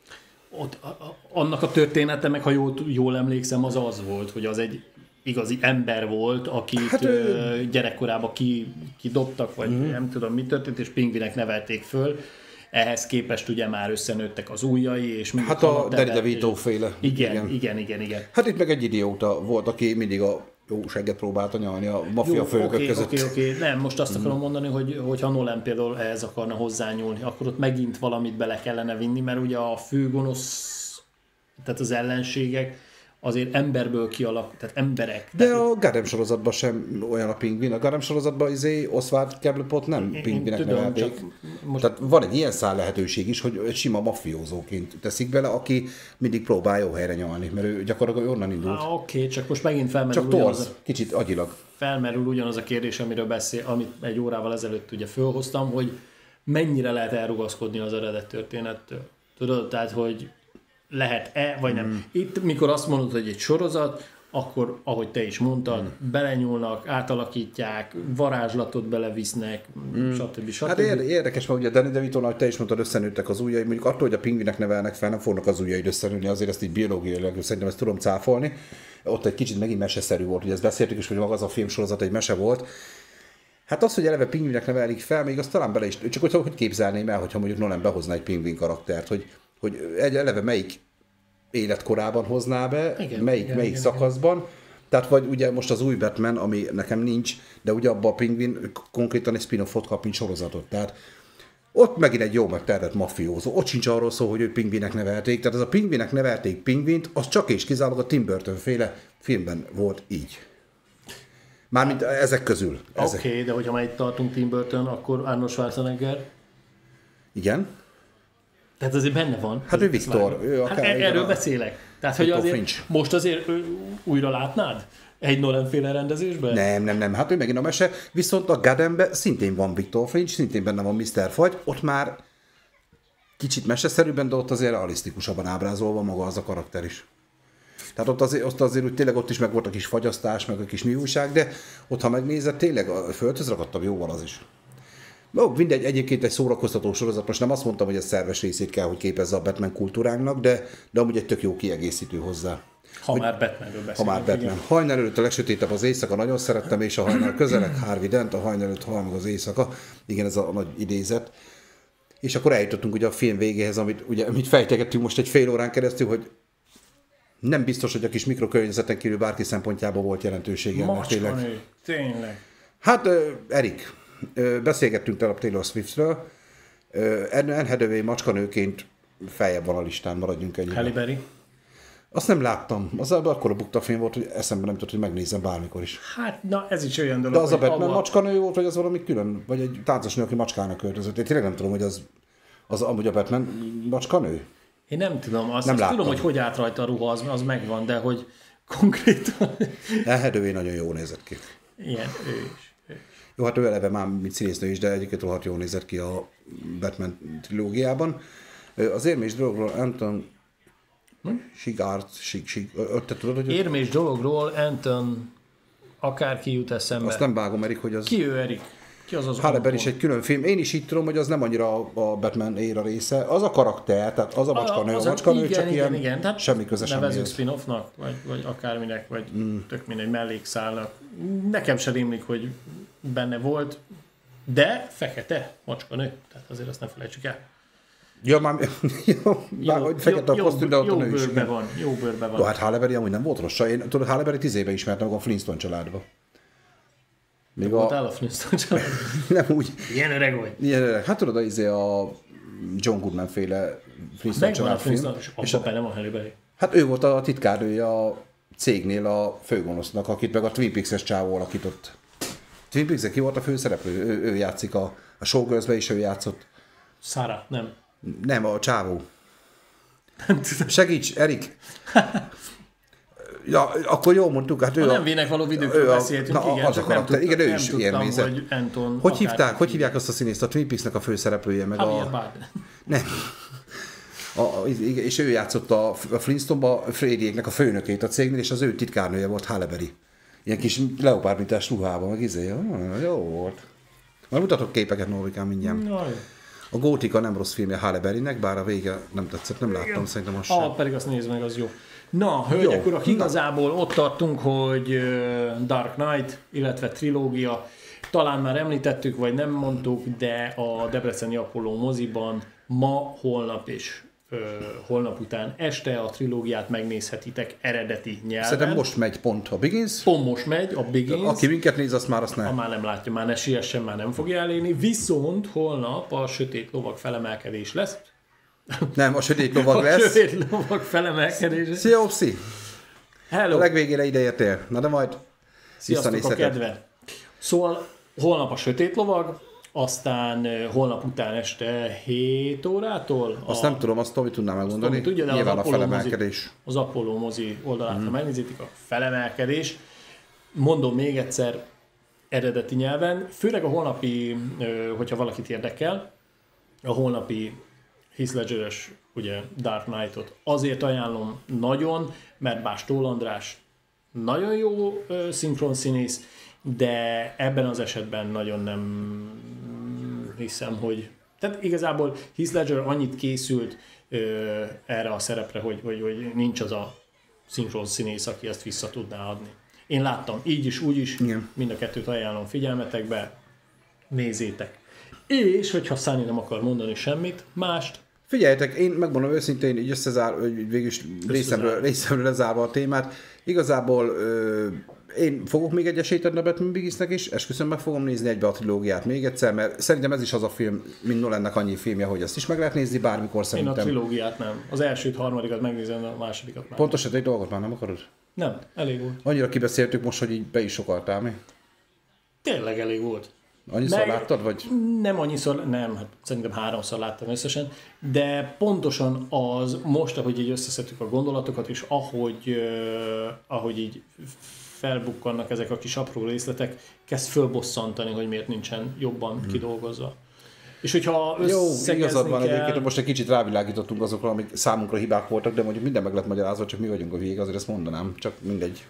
ott, a, a, annak a története, meg ha jól, jól emlékszem, az az volt, hogy az egy igazi ember volt, akit Hát, hát, ö, gyerekkorában ki, kidobtak, vagy Mhm. mm. nem tudom, mi történt, és pingvinek nevelték föl. Ehhez képest ugye már összenőttek az ujjai, és mindig Hát a hamat Danny evett, DeVito és- féle. Igen, igen, igen, igen, igen. Hát itt meg egy idióta volt, aki mindig a jó segget próbálta nyalni a maffia főnökök oké, között. oké, oké. Nem, most azt akarom mondani, hogy, hogy ha Nolan például ehhez akarna hozzányúlni, akkor ott megint valamit bele kellene vinni, mert ugye a főgonosz, tehát az ellenségek azért emberből kialak, tehát emberek. De tehát a Gotham sorozatban sem olyan a pingvin. A Gotham sorozatban izé Oswald Cobblepot nem én pingvinek tudom, nevelték. csak most- Tehát van egy ilyen szál lehetőség is, hogy egy sima maffiózóként teszik bele, aki mindig próbál jó helyre nyalni, mert ő gyakorlatilag onnan indult. Ah, oké, csak most megint felmerül Csak ugyanaz, torz, a, kicsit agyilag. felmerül ugyanaz a kérdés, amiről beszél, amit egy órával ezelőtt ugye fölhoztam, hogy mennyire lehet elrugaszkodni az eredet történettől. Tudod, tehát, hogy lehet-e, vagy nem. Hmm. Itt, mikor azt mondod, hogy egy sorozat, akkor, ahogy te is mondtad, hmm. belenyúlnak, átalakítják, varázslatot belevisznek, hmm. stb. stb. Hát ér- érdekes, mert ugye a Danny DeVito, ahogy te is mondtad, összenőttek az ujjai. Mondjuk attól, hogy a pingvinek nevelnek fel, nem fognak az ujjaid összenőni, azért ezt így biológiailag szerintem ezt tudom cáfolni. Ott egy kicsit megint meseszerű volt, ugye ezt beszéltük is, hogy maga az a filmsorozat egy mese volt. Hát az, hogy eleve pingvinek nevelik fel, még azt talán bele is, csak hogy, hogy képzelném el, hogyha mondjuk Nolan behozná egy pingvin karaktert, hogy, hogy egy eleve melyik életkorában hozná be, Igen, melyik, igen, melyik igen, szakaszban. Tehát vagy ugye most az új Batman, ami nekem nincs, de ugye abban a pingvin konkrétan egy spin-offot kap, mint sorozatot. Tehát ott megint egy jó megtervett mafiózó. Ott sincs arról szó, hogy őt pingvinek nevelték. Tehát ez a pingvinek nevelték pingvint, az csak és kizárólag a Tim Burton féle filmben volt így. Mármint ezek közül. Oké, Ezek. okay, de hogyha már itt tartunk Tim Burton, akkor Arnold Schwarzenegger, Igen? tehát azért benne van. Hát ő Viktor. Ő Hát akár, er- erről beszélek. Tehát, hogy Viktor azért Finch. most azért ö, újra látnád? Egy Nolan-féle rendezésben? Nem, nem, nem. Hát ő megint a mese. Viszont a Gothamben szintén van Viktor Finch, szintén benne van miszter Fagy. Ott már kicsit meseszerűbben, de ott azért realisztikusabban ábrázolva maga az a karakter is. Tehát ott azért, ott azért úgy tényleg ott is meg volt a kis fagyasztás, meg a kis műújság, de ott, ha megnézed, tényleg a földhöz ragadtabb jóval az is. Ó, mindegy, egyébként egy szórakoztató sorozat, most nem azt mondtam, hogy ez szerves részét kell, hogy képezze a Batman kultúránknak, de, de amúgy egy tök jó kiegészítő hozzá. Ha már Batmanről Ha beszélünk. már Batman. Hajnal előtt a legsötétebb az éjszaka, nagyon szerettem, és a hajnal közeleg, Harvey Dent, a hajnal előtt hal meg az éjszaka. Igen, ez a nagy idézet. És akkor eljutottunk ugye a film végéhez, amit ugye amit fejtegettünk most egy fél órán keresztül, hogy nem biztos, hogy a kis mikrokörnyezeten kívül bárki szempontjából volt jelentősége. ennek tényleg. Macskanő, tényleg. Hát, uh, Erik, uh, beszélgettünk tegnap Taylor Swiftről. Uh, Anne Hathaway macskanőként feljebb van a listán, maradjunk ennyiben. Halle Berry. Azt nem láttam. Az akkor a bukta film volt, hogy eszembe nem tudott, hogy megnézem bármikor is. Hát, na ez is olyan dolog, De az a hogy Batman abba- macskanő volt, vagy az valami külön? Vagy egy táncos nő, aki macskának költözött? Én tényleg nem tudom, hogy az, az amúgy a Batman macskanő? Én nem tudom, azt, Nem azt láttam. tudom, hogy hogy állt rajta a ruha, az, az megvan, de hogy konkrétan Elhedővé nagyon jól nézett ki. ilyen ő is. Ő is. Jó, hát ő eleve már mint színésznő is, de egyébként rohadt jól nézett ki a Batman trilógiában. Az érmés dologról Anton Sigard, Sig, Sig, te tudod, hogy... Érmés dologról Anton akárki jut eszembe. Azt nem vágom, Erik, hogy az... Ki ő, Erik? Ki az az Halle Berry angol? is egy külön film. Én is így tudom, hogy az nem annyira a Batman éra része. Az a karakter, tehát az a macskanő, a macskanő igen, csak igen, ilyen igen. Tehát semmi köze nevezzük semmihez. spin-offnak, vagy, vagy akárminek, vagy mm. tök mindegy mellékszálnak. Nekem sem rémlik, hogy benne volt, de fekete macskanő. Tehát azért azt ne felejtsük el. Ja, már, jó, már hogy fekete a kosztüm, de ott jó a nő is. bőrbe van, jó bőrbe van. Jó, hát Halle Berry amúgy nem volt rossz. Én tudod, Halle Berry tíz éve ismertem meg a Flintstone családba. Még Voltál a Flintstone család? Nem úgy. Ilyen öreg vagy. Ilyen, hát tudod, izé a John Goodman féle Flintstone Megvan a család film. Flintstone, és abban nem a Halle Berry. Hát ő volt a titkárnője a cégnél a főgonosznak, akit meg a Twin Peaks-es csávó alakított. Twin Peaks-en ki volt a főszereplő? Ő, ő játszik a, a Showgirls-be is, ő játszott. Sarah, nem. Nem, a csávó. Segíts, Erik! Ja, akkor jól mondtuk, hát ő a a... nem vének való időkről beszéltünk, na, igen, az a csak nem, karakter, tudtam, igen, ő nem is tudtam, ilyen nézett. hogy Anton... Hogy hívták, hogy hívják azt a színészt? A Twin Peaks-nek a főszereplője, meg Javier a... Bardem. Nem. A, a, igen, és ő játszott a, a Flintstone-ba Freddyéknek a főnökét a cégnél, és az ő titkárnője volt Halle Berry. Ilyen kis leopárdmintás ruhában, meg izé, jó, jó volt. Majd mutatok képeket, Norvikán, mindjárt. Na, jó. A Gótika nem rossz filmje Halle Berrynek, bár a vége nem tetszett, nem láttam, szerintem azt sem. Ah, pedig azt nézd meg, az jó. Na, hölgyek, urak, igazából ott tartunk, hogy Dark Knight, illetve trilógia, talán már említettük, vagy nem mondtuk, de a Debreceni Apollo moziban ma, holnap és ö, holnap után este a trilógiát megnézhetitek eredeti nyelven. Szerintem most megy pont a Begins. Pont most megy a Begins. Aki minket néz, azt már azt Ha nem. már nem látja, már ne siessen, már nem fogja elérni. Viszont holnap a Sötét Lovag felemelkedés lesz. Nem, a sötét lovag A lesz. Sötét Lovag felemelkedés. Szia, Opszi! A Hello! legvégére ideértél. Na de majd Sziasztok a visszanézheted. kedve! Szóval holnap a Sötét Lovag, aztán eh, holnap után este hét órától. Azt a, nem tudom, azt Tomi tudná megmondani. Tomi tudja, de Nyilván az a Apollo felemelkedés. Mozi, az Apollo mozi oldalát, mm. ha megnézitek, a felemelkedés. Mondom még egyszer eredeti nyelven, főleg a holnapi, eh, hogyha valakit érdekel, a holnapi Heath Ledger-es, ugye Dark Knight-ot azért ajánlom nagyon, mert Bástól András nagyon jó uh, szinkronszínész, de ebben az esetben nagyon nem hiszem, hogy... Tehát igazából Heath Ledger annyit készült uh, erre a szerepre, hogy, hogy, hogy nincs az a szinkronszínész, aki ezt vissza tudná adni. Én láttam így is, úgy is, Igen. mind a kettőt ajánlom figyelmetekbe, nézzétek. És, hogyha Száni nem akar mondani semmit, mást, Figyeljetek, én megmondom őszintén, így összezár, hogy végülis részemről, részemről lezárva a témát. Igazából ö, én fogok még egy esélyt adni a Batman Beginsnek is, esküszöm, meg fogom nézni egybe a trilógiát még egyszer, mert szerintem ez is az a film, mint Nolannek annyi filmje, hogy ezt is meg lehet nézni bármikor én szerintem. a trilógiát nem. Az elsőt, harmadikat megnézem, a másodikat már. Pontosan egy dolgot már nem akarod? Nem, elég volt. Annyira kibeszéltük most, hogy így be is sokaltál mi? Tényleg elég volt. Annyiszor Meg- láttad, vagy? Nem annyiszor, nem, hát szerintem háromszor láttam összesen, de pontosan az, most, ahogy így összeszedtük a gondolatokat, és ahogy, uh, ahogy így felbukkannak ezek a kis apró részletek, kezd fölbosszantani, hogy miért nincsen jobban hmm. kidolgozva. És hogyha Jó, összegezni igazad van kell... egyébként, most egy kicsit rávilágítottunk azokra, amik számunkra hibák voltak, de mondjuk minden meg lett magyarázva, csak mi vagyunk a végig, azért ezt mondanám, csak mindegy.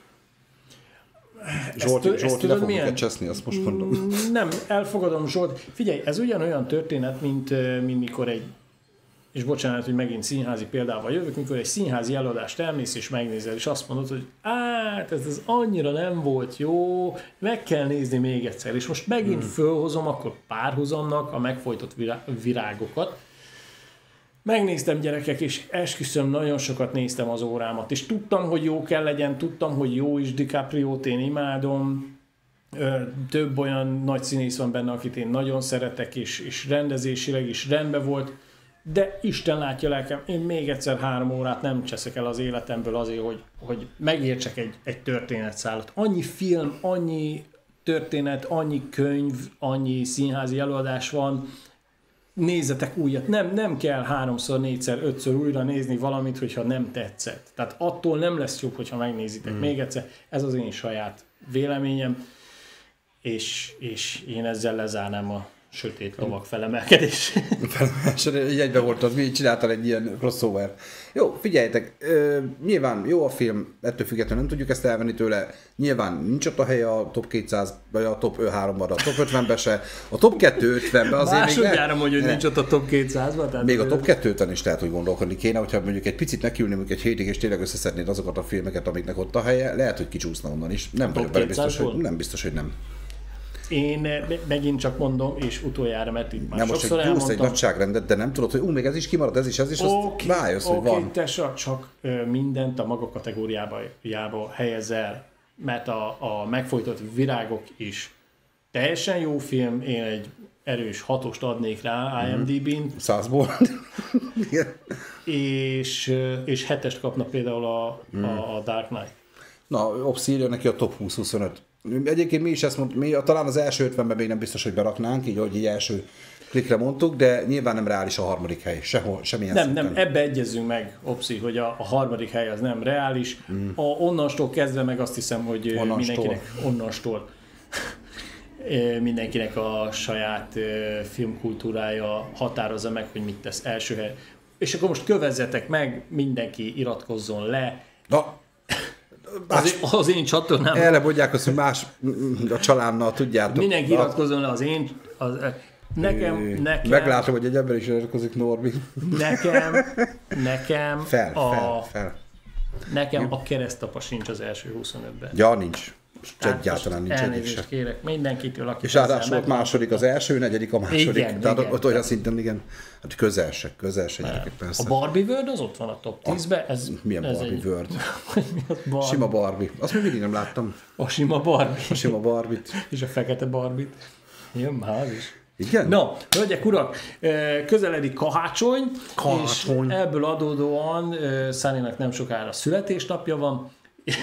Zsolti, tő- ezt Zsolti, tudod le fog milyen? minket cseszni, azt most mondom. Nem, elfogadom, Zsolt. Figyelj, ez ugyanolyan történet, mint, ö, mint mikor egy, és bocsánat, hogy megint színházi példával jövök, mikor egy színházi előadást elmész és megnézel, és azt mondod, hogy hát ez, ez annyira nem volt jó, meg kell nézni még egyszer. És most megint hmm. fölhozom akkor párhuzamnak a megfojtott virá- virágokat. Megnéztem, gyerekek, és esküszöm, nagyon sokat néztem az órámat, és tudtam, hogy jó kell legyen, tudtam, hogy jó is, DiCaprio-t én imádom, Ö, több olyan nagy színész van benne, akit én nagyon szeretek, és, és rendezésileg is rendben volt, de Isten látja lelkem, én még egyszer három órát nem cseszek el az életemből azért, hogy, hogy megértsek egy, egy történetszálat. Annyi film, annyi történet, annyi könyv, annyi színházi előadás van, nézzetek újat. Nem, nem kell háromszor, négyszer, ötször újra nézni valamit, hogyha nem tetszett. Tehát attól nem lesz jobb, hogyha megnézitek mm. még egyszer. Ez az én saját véleményem, és, és én ezzel lezárnám a sötét lovak felemelkedés. Így egyben volt az, mi csináltál egy ilyen crossover. Jó, figyeljetek, ö, nyilván jó a film, ettől függetlenül nem tudjuk ezt elvenni tőle. Nyilván nincs ott a helye a top kétszáz, vagy a top háromban, a top ötvenben se. A top kétszázötvenben azért még... Másodjára mondja, hogy nincs ott a top kétszázban. Tehát még a top kétszázötven is lehet, hogy gondolkodni kéne, hogyha mondjuk egy picit nekiülnénk egy hétig, és tényleg összeszednéd azokat a filmeket, amiknek ott a helye, lehet, hogy kicsúszna onnan is. Nem vagyok bele biztos, hogy nem biztos, hogy nem. Én megint csak mondom, és utoljára, mert itt már nem, sokszor most elmondtam. egy nagyságrendet, de nem tudod, hogy ú, még ez is kimarad, ez is, ez is, okay, azt rájössz, okay, hogy van. Te csak mindent a maga kategóriába jába helyez el, mert a, a megfojtott virágok is teljesen jó film, én egy erős hatost adnék rá IMDb-n. Százból. és, és hetest kapna például a, mm. a, a Dark Knight. Na, Obsidian neki a top húsz huszonöt. Egyébként mi is ezt mondtuk, mi talán az első ötvenben még nem biztos, hogy beraknánk, így hogy így első klikre mondtuk, de nyilván nem reális a harmadik hely, sehol, semmilyen Nem, szinten. nem, ebbe egyezünk meg, Opsi, hogy a, a harmadik hely az nem reális. Mm. A onnastól kezdve meg azt hiszem, hogy onnastól. mindenkinek onnastól mindenkinek a saját filmkultúrája határozza meg, hogy mit tesz első hely. És akkor most kövezzetek meg, mindenki iratkozzon le. Na, Az, az én csatornám. Erre mondják azt, hogy más a csalámnal tudjátok. Mindenki iratkozzon le az én... Az, nekem, nekem... Meglátom, hogy egy ember is iratkozik, Norbi. Nekem, nekem fel, a... fel, fel. Nekem a keresztapa sincs az első huszonötben. Ja, nincs. Egyáltalán nincs egyik se. Kérek mindenkitől, aki és ráadásul ott második az első, negyedik a második. Igen, tehát igen. ott olyan szinten, igen. Hát közel se, közel se gyerekek, persze. A Barbie World az ott van a top tízben. Ez, milyen ez Barbie egy... World? Barbie? Sima Barbie. Azt még mindig nem láttam. A sima Barbie. A sima Barbie-t. És a fekete Barbie-t. Jön már az is. Igen? Na, hölgyek, urak, közeledik karácsony, Karácsony. És ebből adódóan Sunnynak nem sokára születésnapja van.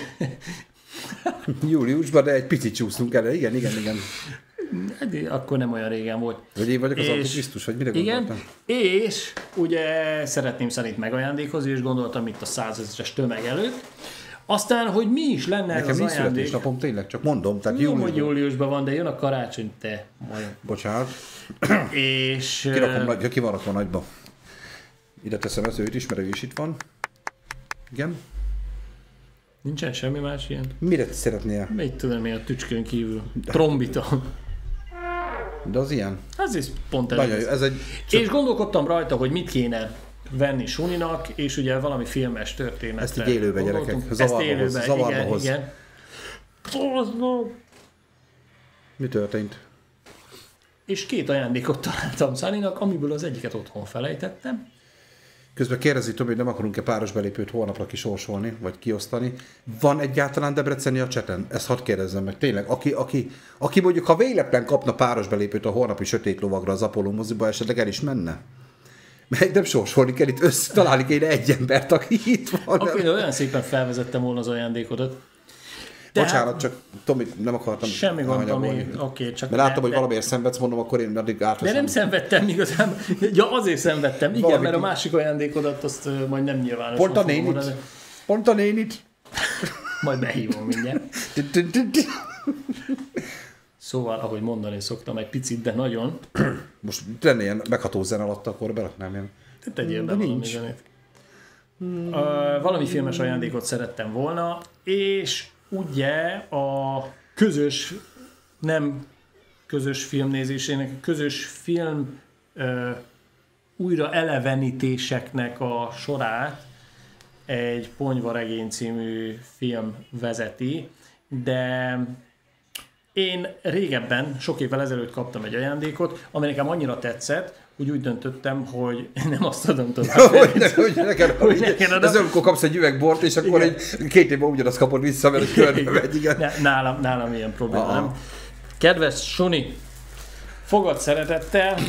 Júliusban, de egy picit csúsztunk el, igen, igen, igen. Hát, akkor nem olyan régen volt. Vagy én vagyok az és, antikrisztus, vagy mire igen, gondoltam? És ugye szeretném Sunnyt megajándékozni, és gondoltam itt a százezres tömeg előtt. Aztán, hogy mi is lenne nekem ez az ajándék. születésnapom, tényleg, csak mondom. Tehát Jó, júliusban. hogy júliusban van, de jön a karácsony, te majd. Bocsánat. És... Kirakom nagy, ki van rakva nagyba. Ide teszem ezt, őt is, mert ő is itt van. Igen. Nincsen semmi más ilyen? Mire szeretnél? Mit tudom én a tücskön kívül? Trombita. De az ilyen? Ez is pont ez. Nagyon jó, ez egy... És gondolkodtam rajta, hogy mit kéne venni Suninak, és ugye valami filmes történetre. Ezt így élőbe, gyerekek. Zavarba Ezt élőbe, hoz, zavarba igen, hoz. igen. Mi történt? És két ajándékot találtam Sunnynak, amiből az egyiket otthon felejtettem. Közben kérdezi Tomi, hogy nem akarunk-e páros belépőt holnapra kisorsolni, vagy kiosztani. Van egyáltalán debreceni a cseten? Ezt hadd kérdezzem meg. Tényleg, aki, aki, aki mondjuk, ha véletlen kapna páros belépőt a holnapi Sötét Lovagra az Apollo moziba, esetleg el is menne? Mert nem sorsolni kell, itt össze találni kéne egy embert, aki itt van. Akkor olyan szépen felvezettem volna az ajándékodat. Tehát, bocsánat, csak Tomi, nem akartam. Semmi gond, ami, oké, okay, csak... Mert láttam, hogy valamiért szenvedsz, mondom, akkor én addig átveszem. De nem szenvedtem igazán. Ja, azért szenvedtem, igen, Valami mert a ki... másik ajándékodat azt majd nem nyilvánosan Pont a nénit. Mondani. Pont a nénit. Majd behívom mindjárt. Szóval, ahogy mondani szoktam, egy picit, de nagyon. Most lenne ilyen megható zene alatt, akkor beraknám ilyen. Te tegyél be valami zenét. Hmm. Uh, valami filmes ajándékot szerettem volna, és ugye a közös, nem közös filmnézésének, a közös film uh, újra elevenítéseknek a sorát egy Ponyvaregény című film vezeti, de én régebben, sok évvel ezelőtt kaptam egy ajándékot, ami nekem annyira tetszett, hogy úgy döntöttem, hogy nem azt adom tovább. hogy ne, hogy neked, hogy neked adom. Ez amikor kapsz egy üveg bort, és akkor egy két évben ugyanazt kapod vissza, mert körbe megy, igen. Nálam, nálam ilyen probléma nem. Kedves Suni, fogad szeretettel.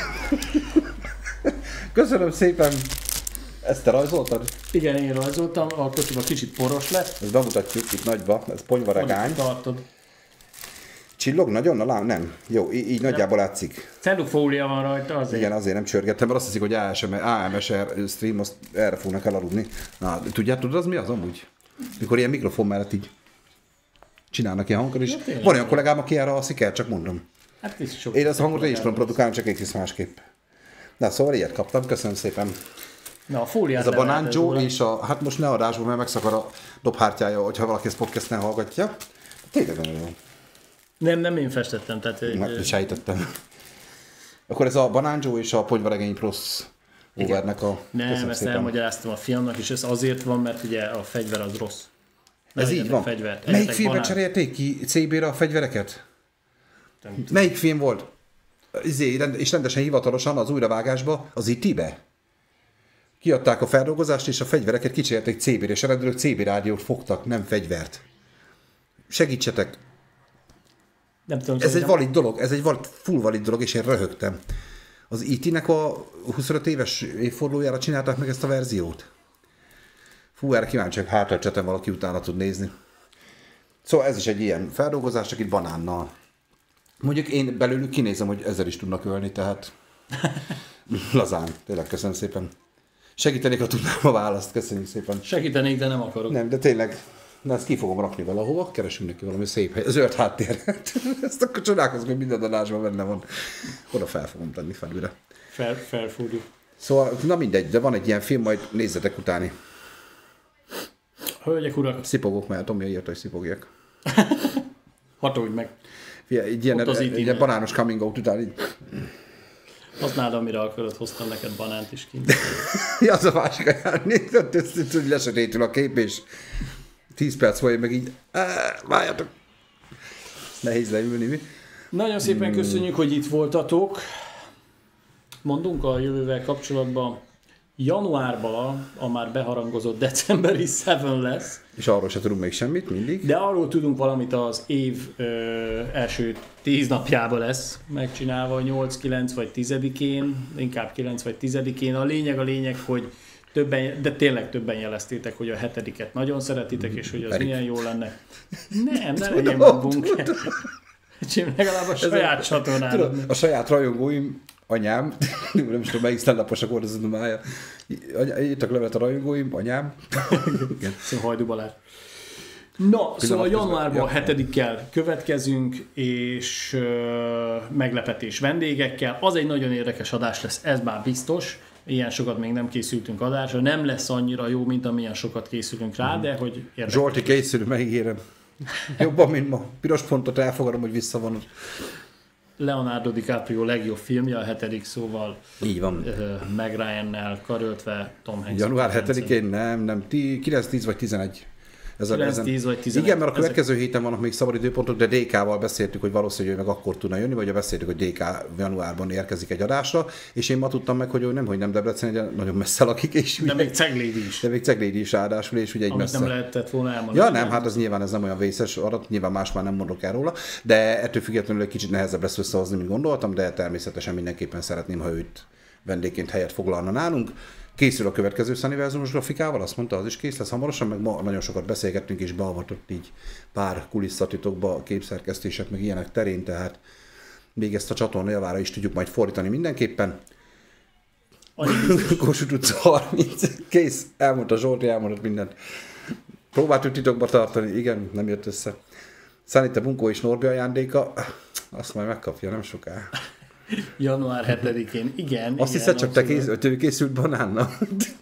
Köszönöm szépen. Ezt te rajzoltad? Igen, én rajzoltam, a kocsiba kicsit poros lett. Ezt bemutatjuk itt nagyba, ez Ponyvaregány. Tartod. Csillog nagyon? Na lám, nem. Jó, így, így nagyjából látszik. Cellufólia van rajta azért. Igen, azért nem csörgettem, mert azt hiszik, hogy á em es er stream, azt erre fognak elaludni. Na, tudját, tudod, az mi az amúgy? Mikor ilyen mikrofon mellett így csinálnak ilyen hangokat is. Ja, van olyan kollégám, aki erre alszik el, csak mondom. Hát is sok. Én azt a hangot én is tudom produkálni, csak egy kis másképp. Na, szóval ilyet kaptam, köszönöm szépen. Na, a fóliát Ez a Banán Joe és a, hát most ne adásból, mert megszakad a dobhártyája, hogyha valaki ezt podcasten hallgatja. Tényleg nagyon jó. Nem, nem én festettem, tehát... Nem, sejtettem. Akkor ez a Banán Joe és a Ponyvaregény Prosz overnek a... Nem, ezt szépen. Elmagyaráztam a fiamnak, és ez azért van, mert ugye a fegyver az rossz. Ez így van. Fegyvert. Melyik filmben cserélték ki cé bé-re a fegyvereket? Melyik film volt? Izé, és rendesen hivatalosan az újravágásba, az í té-be. Kiadták a feldolgozást, és a fegyvereket kicserélték cé bé-re, és a rendőrök cé bé rádiót fogtak, nem fegyvert. Segítsetek! Nem tudom, ez egy valid dolog, ez egy valid, full valid dolog, és én röhögtem. Az í té-nek a huszonöt éves évfordulójára csinálták meg ezt a verziót. Fú, erre kíváncsiak, hátra csetem valaki utána tud nézni. Szóval ez is egy ilyen feldolgozás, csak itt banánnal. Mondjuk én belőlük kinézem, hogy ezzel is tudnak ölni, tehát lazán. Tényleg köszönöm szépen. Segítenék, ha tudnám a választ. Köszönjük szépen. Segítenék, de nem akarok. Nem, de tényleg. Na, ezt ki fogom rakni valahova, keresünk neki valami szép hely. Zöld háttérret. Ezt akkor csodálkozom, hogy minden adásban benne van. Oda fel fogom tenni felülre. Fel, felfúrjuk. Szóval, na mindegy, de van egy ilyen film, majd nézzetek utáni. Hölgyek, urak. Szipogok, mert Tomi írta, hogy szipogjak. Hatolj meg. Fia, egy ilyen, egy ilyen banános coming out után így... Használd, amire akarod, hoztam neked banánt is ki. Ja, az a másik ajánlni, hogy lesötétül a kép, és tíz perc vagy, meg így, várjatok. Nehéz leülni, mi? Nagyon szépen köszönjük, hogy itt voltatok. Mondunk a jövővel kapcsolatban. Januárban a már beharangozott decemberi Seven lesz. És arról se tudunk még semmit, mindig. De arról tudunk valamit, az év ö, első tíz napjában lesz megcsinálva, nyolc, kilenc vagy tizedikén, inkább kilenc vagy tizedikén. A lényeg a lényeg, hogy többen, de tényleg többen jeleztétek, hogy a hetediket nagyon szeretitek, és hogy az Pedig. milyen jó lenne. Nem, ne legyen magunk. Legalább a saját csatornán. A saját rajongóim, anyám, nem is tudom, melyik stand-uposak volt az a dumája. Írtak levelet a rajongóim, anyám. Szóval Hajdú Balázs. Na, szóval januárban hetedikkel következünk, és uh, meglepetés vendégekkel. Az egy nagyon érdekes adás lesz, ez már biztos. Ilyen sokat még nem készültünk adásra. Nem lesz annyira jó, mint amilyen sokat készülünk rá, de hogy érdekes. Zsolti, készülünk, megígérem. Jobban, mint ma. Piros pontot elfogadom, hogy visszavonod. Leonardo DiCaprio legjobb filmje, a hetedik, szóval így van. Uh, Meg Ryan-nel karöltve Tom Hanks. Január hetedikén nem, nem, kilenc, tíz vagy tizenegy. kilenc, tíz vagy tizenegy. Igen, mert a következő Ezek... héten vannak még szabad időpontok, de dé ká-val beszéltük, hogy valószínűleg ő meg akkor tudna jönni, vagy beszéltük, hogy dé ká januárban érkezik egy adásra, és én ma tudtam meg, hogy ő nem, hogy nem Debrecen, de nagyon messze lakik, és de még Ceglédi is. De még Ceglédi is ráadásul, és ugye egy Amit messze. nem lehetett volna elmondani. Ja, nem, hát az nyilván ez nem olyan vészes adat, nyilván más már nem mondok el róla, de ettől függetlenül egy kicsit nehezebb lesz összehozni, mint gondoltam, de természetesen mindenképpen szeretném, ha őt vendégként helyet foglalna nálunk. Készül a következő Sunnyverzumos grafikával, azt mondta, az is kész lesz hamarosan, meg ma nagyon sokat beszélgettünk és beavatott így pár kulisszatitokba, képszerkesztések, meg ilyenek terén, tehát még ezt a csatorna javára is tudjuk majd fordítani mindenképpen. Kossuth utca harminc, kész, elmondta Zsolti, elmondott mindent. Próbáltuk titokba tartani, igen, nem jött össze. Szanita Bunkó és Norbi ajándéka, azt majd megkapja, nem soká. január hetedikén, igen. Azt hiszed, csak te kész, ő készült banánnal.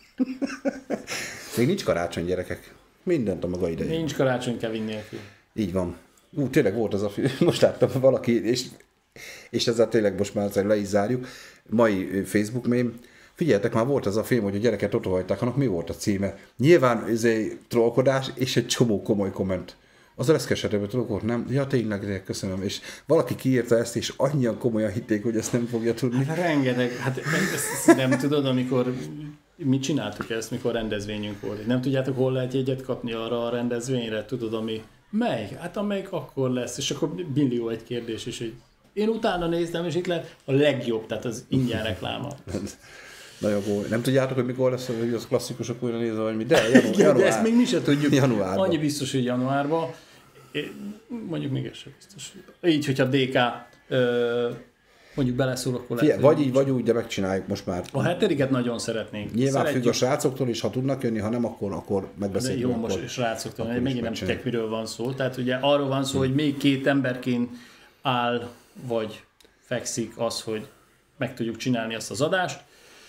Még nincs karácsony, gyerekek. Mindent a maga idején. Nincs karácsony Kevin nélkül. Így van. Ú, tényleg volt az a film, most láttam valaki, és, és ezzel tényleg most már le is zárjuk. Mai Facebook mém. Figyeljetek, már volt az a film, hogy a gyereket ott hagyták, annak mi volt a címe? Nyilván ez egy trollkodás, és egy csomó komoly komment. Az a leszkesetőbb trollkod, nem? Ja, tényleg, de köszönöm. És valaki kiírta ezt, és annyian komolyan hitték, hogy ezt nem fogja tudni. Hát rengeteg. Hát ezt nem tudod, amikor mi csináltuk ezt, mikor rendezvényünk volt. Nem tudjátok, hol lehet jegyet kapni arra a rendezvényre? Tudod, ami melyik? Hát amelyik akkor lesz. És akkor millió egy kérdés is, hogy én utána néztem, és itt lehet a legjobb, tehát az ingyen rekláma. Nagyon jó. Nem tudjátok, hogy mikor lesz, hogy az klasszikusok újra nézve, vagy mi? De január, igen, de ezt még mi sem tudjuk. Januárban. Annyi biztos, hogy januárban. Mondjuk még ez sem biztos. Így, hogyha dé ká mondjuk beleszól, akkor Fie, lehet. Vagy így, vagy úgy, de megcsináljuk most már. A hetediket nagyon szeretnénk. Nyilván Szeretjük. függ a srácoktól is, ha tudnak jönni, ha nem, akkor, akkor megbeszéljük. Jó, most srácoktól, megint nem tudják, miről van szó. Tehát ugye arról van szó, hogy még két emberként áll, vagy fekszik az, hogy meg tudjuk csinálni ezt az adást.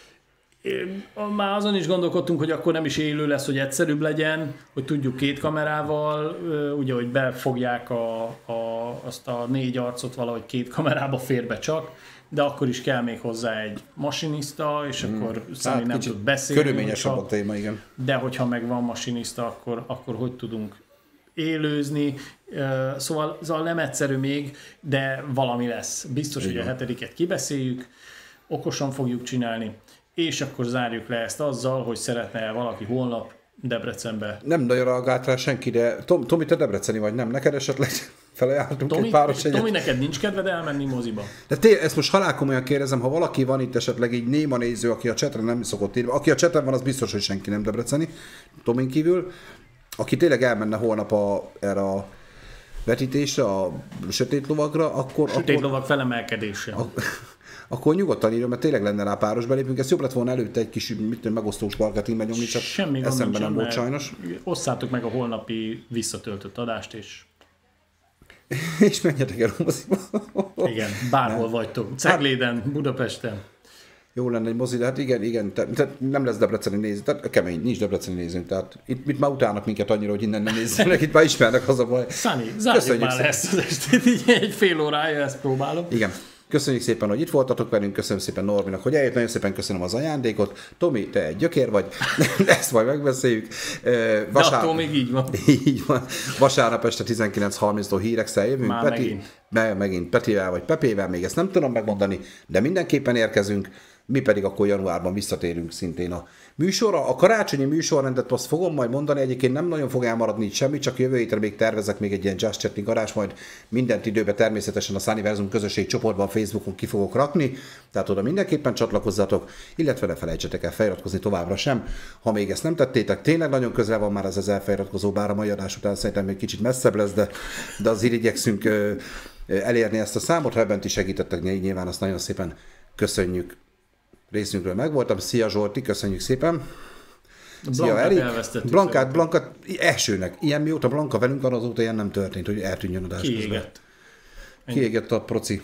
Már azon is gondolkodtunk, hogy akkor nem is élő lesz, hogy egyszerűbb legyen, hogy tudjuk két kamerával, ugye, hogy befogják a, a, azt a négy arcot valahogy két kamerába fér be csak, de akkor is kell még hozzá egy masinista, és hmm. akkor Szani hát, nem tud beszélni. Körülményesebb a téma, igen. De hogyha meg van masinista, akkor, akkor hogy tudunk élőzni, szóval, szóval nem egyszerű még, de valami lesz. Biztos, igen. Hogy a hetediket kibeszéljük, okosan fogjuk csinálni, és akkor zárjuk le ezt azzal, hogy szeretne valaki holnap Debrecenbe. Nem nagyon reagált rá senki, de Tom, Tomi, te debreceni vagy, nem? Neked esetleg felajánlottunk Tomi, egy páros egyet? Tomi, neked nincs kedved elmenni moziba? De té, ezt most halálkomolyan kérdezem, ha valaki van itt esetleg így néma néző, aki a chatre nem szokott írni, aki a chatre van, az biztos, hogy senki nem debreceni, Tomin kívül, aki tényleg elmenne holnap a, erre a vetítésre, a sötét lovagra, akkor... Sötét akkor, lovag felemelkedése. A, akkor nyugodtan írjon, mert tényleg lenne rá páros belépünk. Ez jobb lett volna előtte egy kis mit, megosztós marketingben nyomni, csak semmi eszembe nem volt sajnos. Osszátok meg a holnapi visszatöltött adást, és... és menjetek el a moziba. Igen, bárhol nem. Vagytok. Cegléden, Budapesten. Jó lenne egy mozi, de hát igen, igen, tehát te, nem lesz debreceni néző, tehát kemény, nincs debreceni nézőnk, tehát itt, itt már utálnak minket annyira, hogy innen nem nézzenek, itt már ismernek az a baj. Szani, zárjuk már le ezt az estét, így egy fél órája ezt próbálom. Igen. Köszönjük szépen, hogy itt voltatok velünk, köszönöm szépen Norbinak, hogy eljött, nagyon szépen köszönöm az ajándékot. Tomi, te egy gyökér vagy, ezt majd megbeszéljük. Vasárnap... De attól még így van. Így van. Vasárnap este tizenkilenc harminctól hírekszel jövünk. Már Peti, megint. Me, megint Petivel vagy Pepével, még ezt nem tudom megmondani, de mindenképpen érkezünk. Mi pedig akkor januárban visszatérünk szintén a műsorra. A karácsonyi műsorrendet azt fogom majd mondani, egyébként nem nagyon fog elmaradni itt semmi, csak jövő hétre még tervezek még egy ilyen Just Chatting adás, majd mindent időben természetesen a Sunnyverzum közösség csoportban, Facebookon ki fogok rakni, tehát oda mindenképpen csatlakozzatok, illetve ne felejtsetek el feliratkozni továbbra sem, ha még ezt nem tettétek. Tényleg nagyon közel van már ez az elfeliratkozó, bár a mai adás után szerintem még kicsit messzebb lesz, de, de azért igyekszünk ö, ö, elérni ezt a számot, ha ebben ti segítettek, nyilván azt nagyon szépen köszönjük. Részünkről megvoltam. Szia Zsolti, köszönjük szépen. Szia Erik. Blankát, Blankát elsőnek. Ilyen mióta Blanka velünk van, azóta ilyen nem történt, hogy eltűnjön adás közben. Kiégett. Kiégett a proci.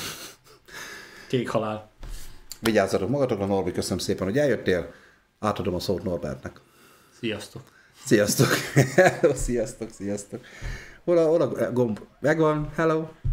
Kék halál. Vigyázzatok magatokra, Norbi, köszönöm szépen, hogy eljöttél. Átadom a szót Norbertnek. Sziasztok. Sziasztok. Sziasztok, sziasztok. Hol a, hol a gomb? Megvan, hello.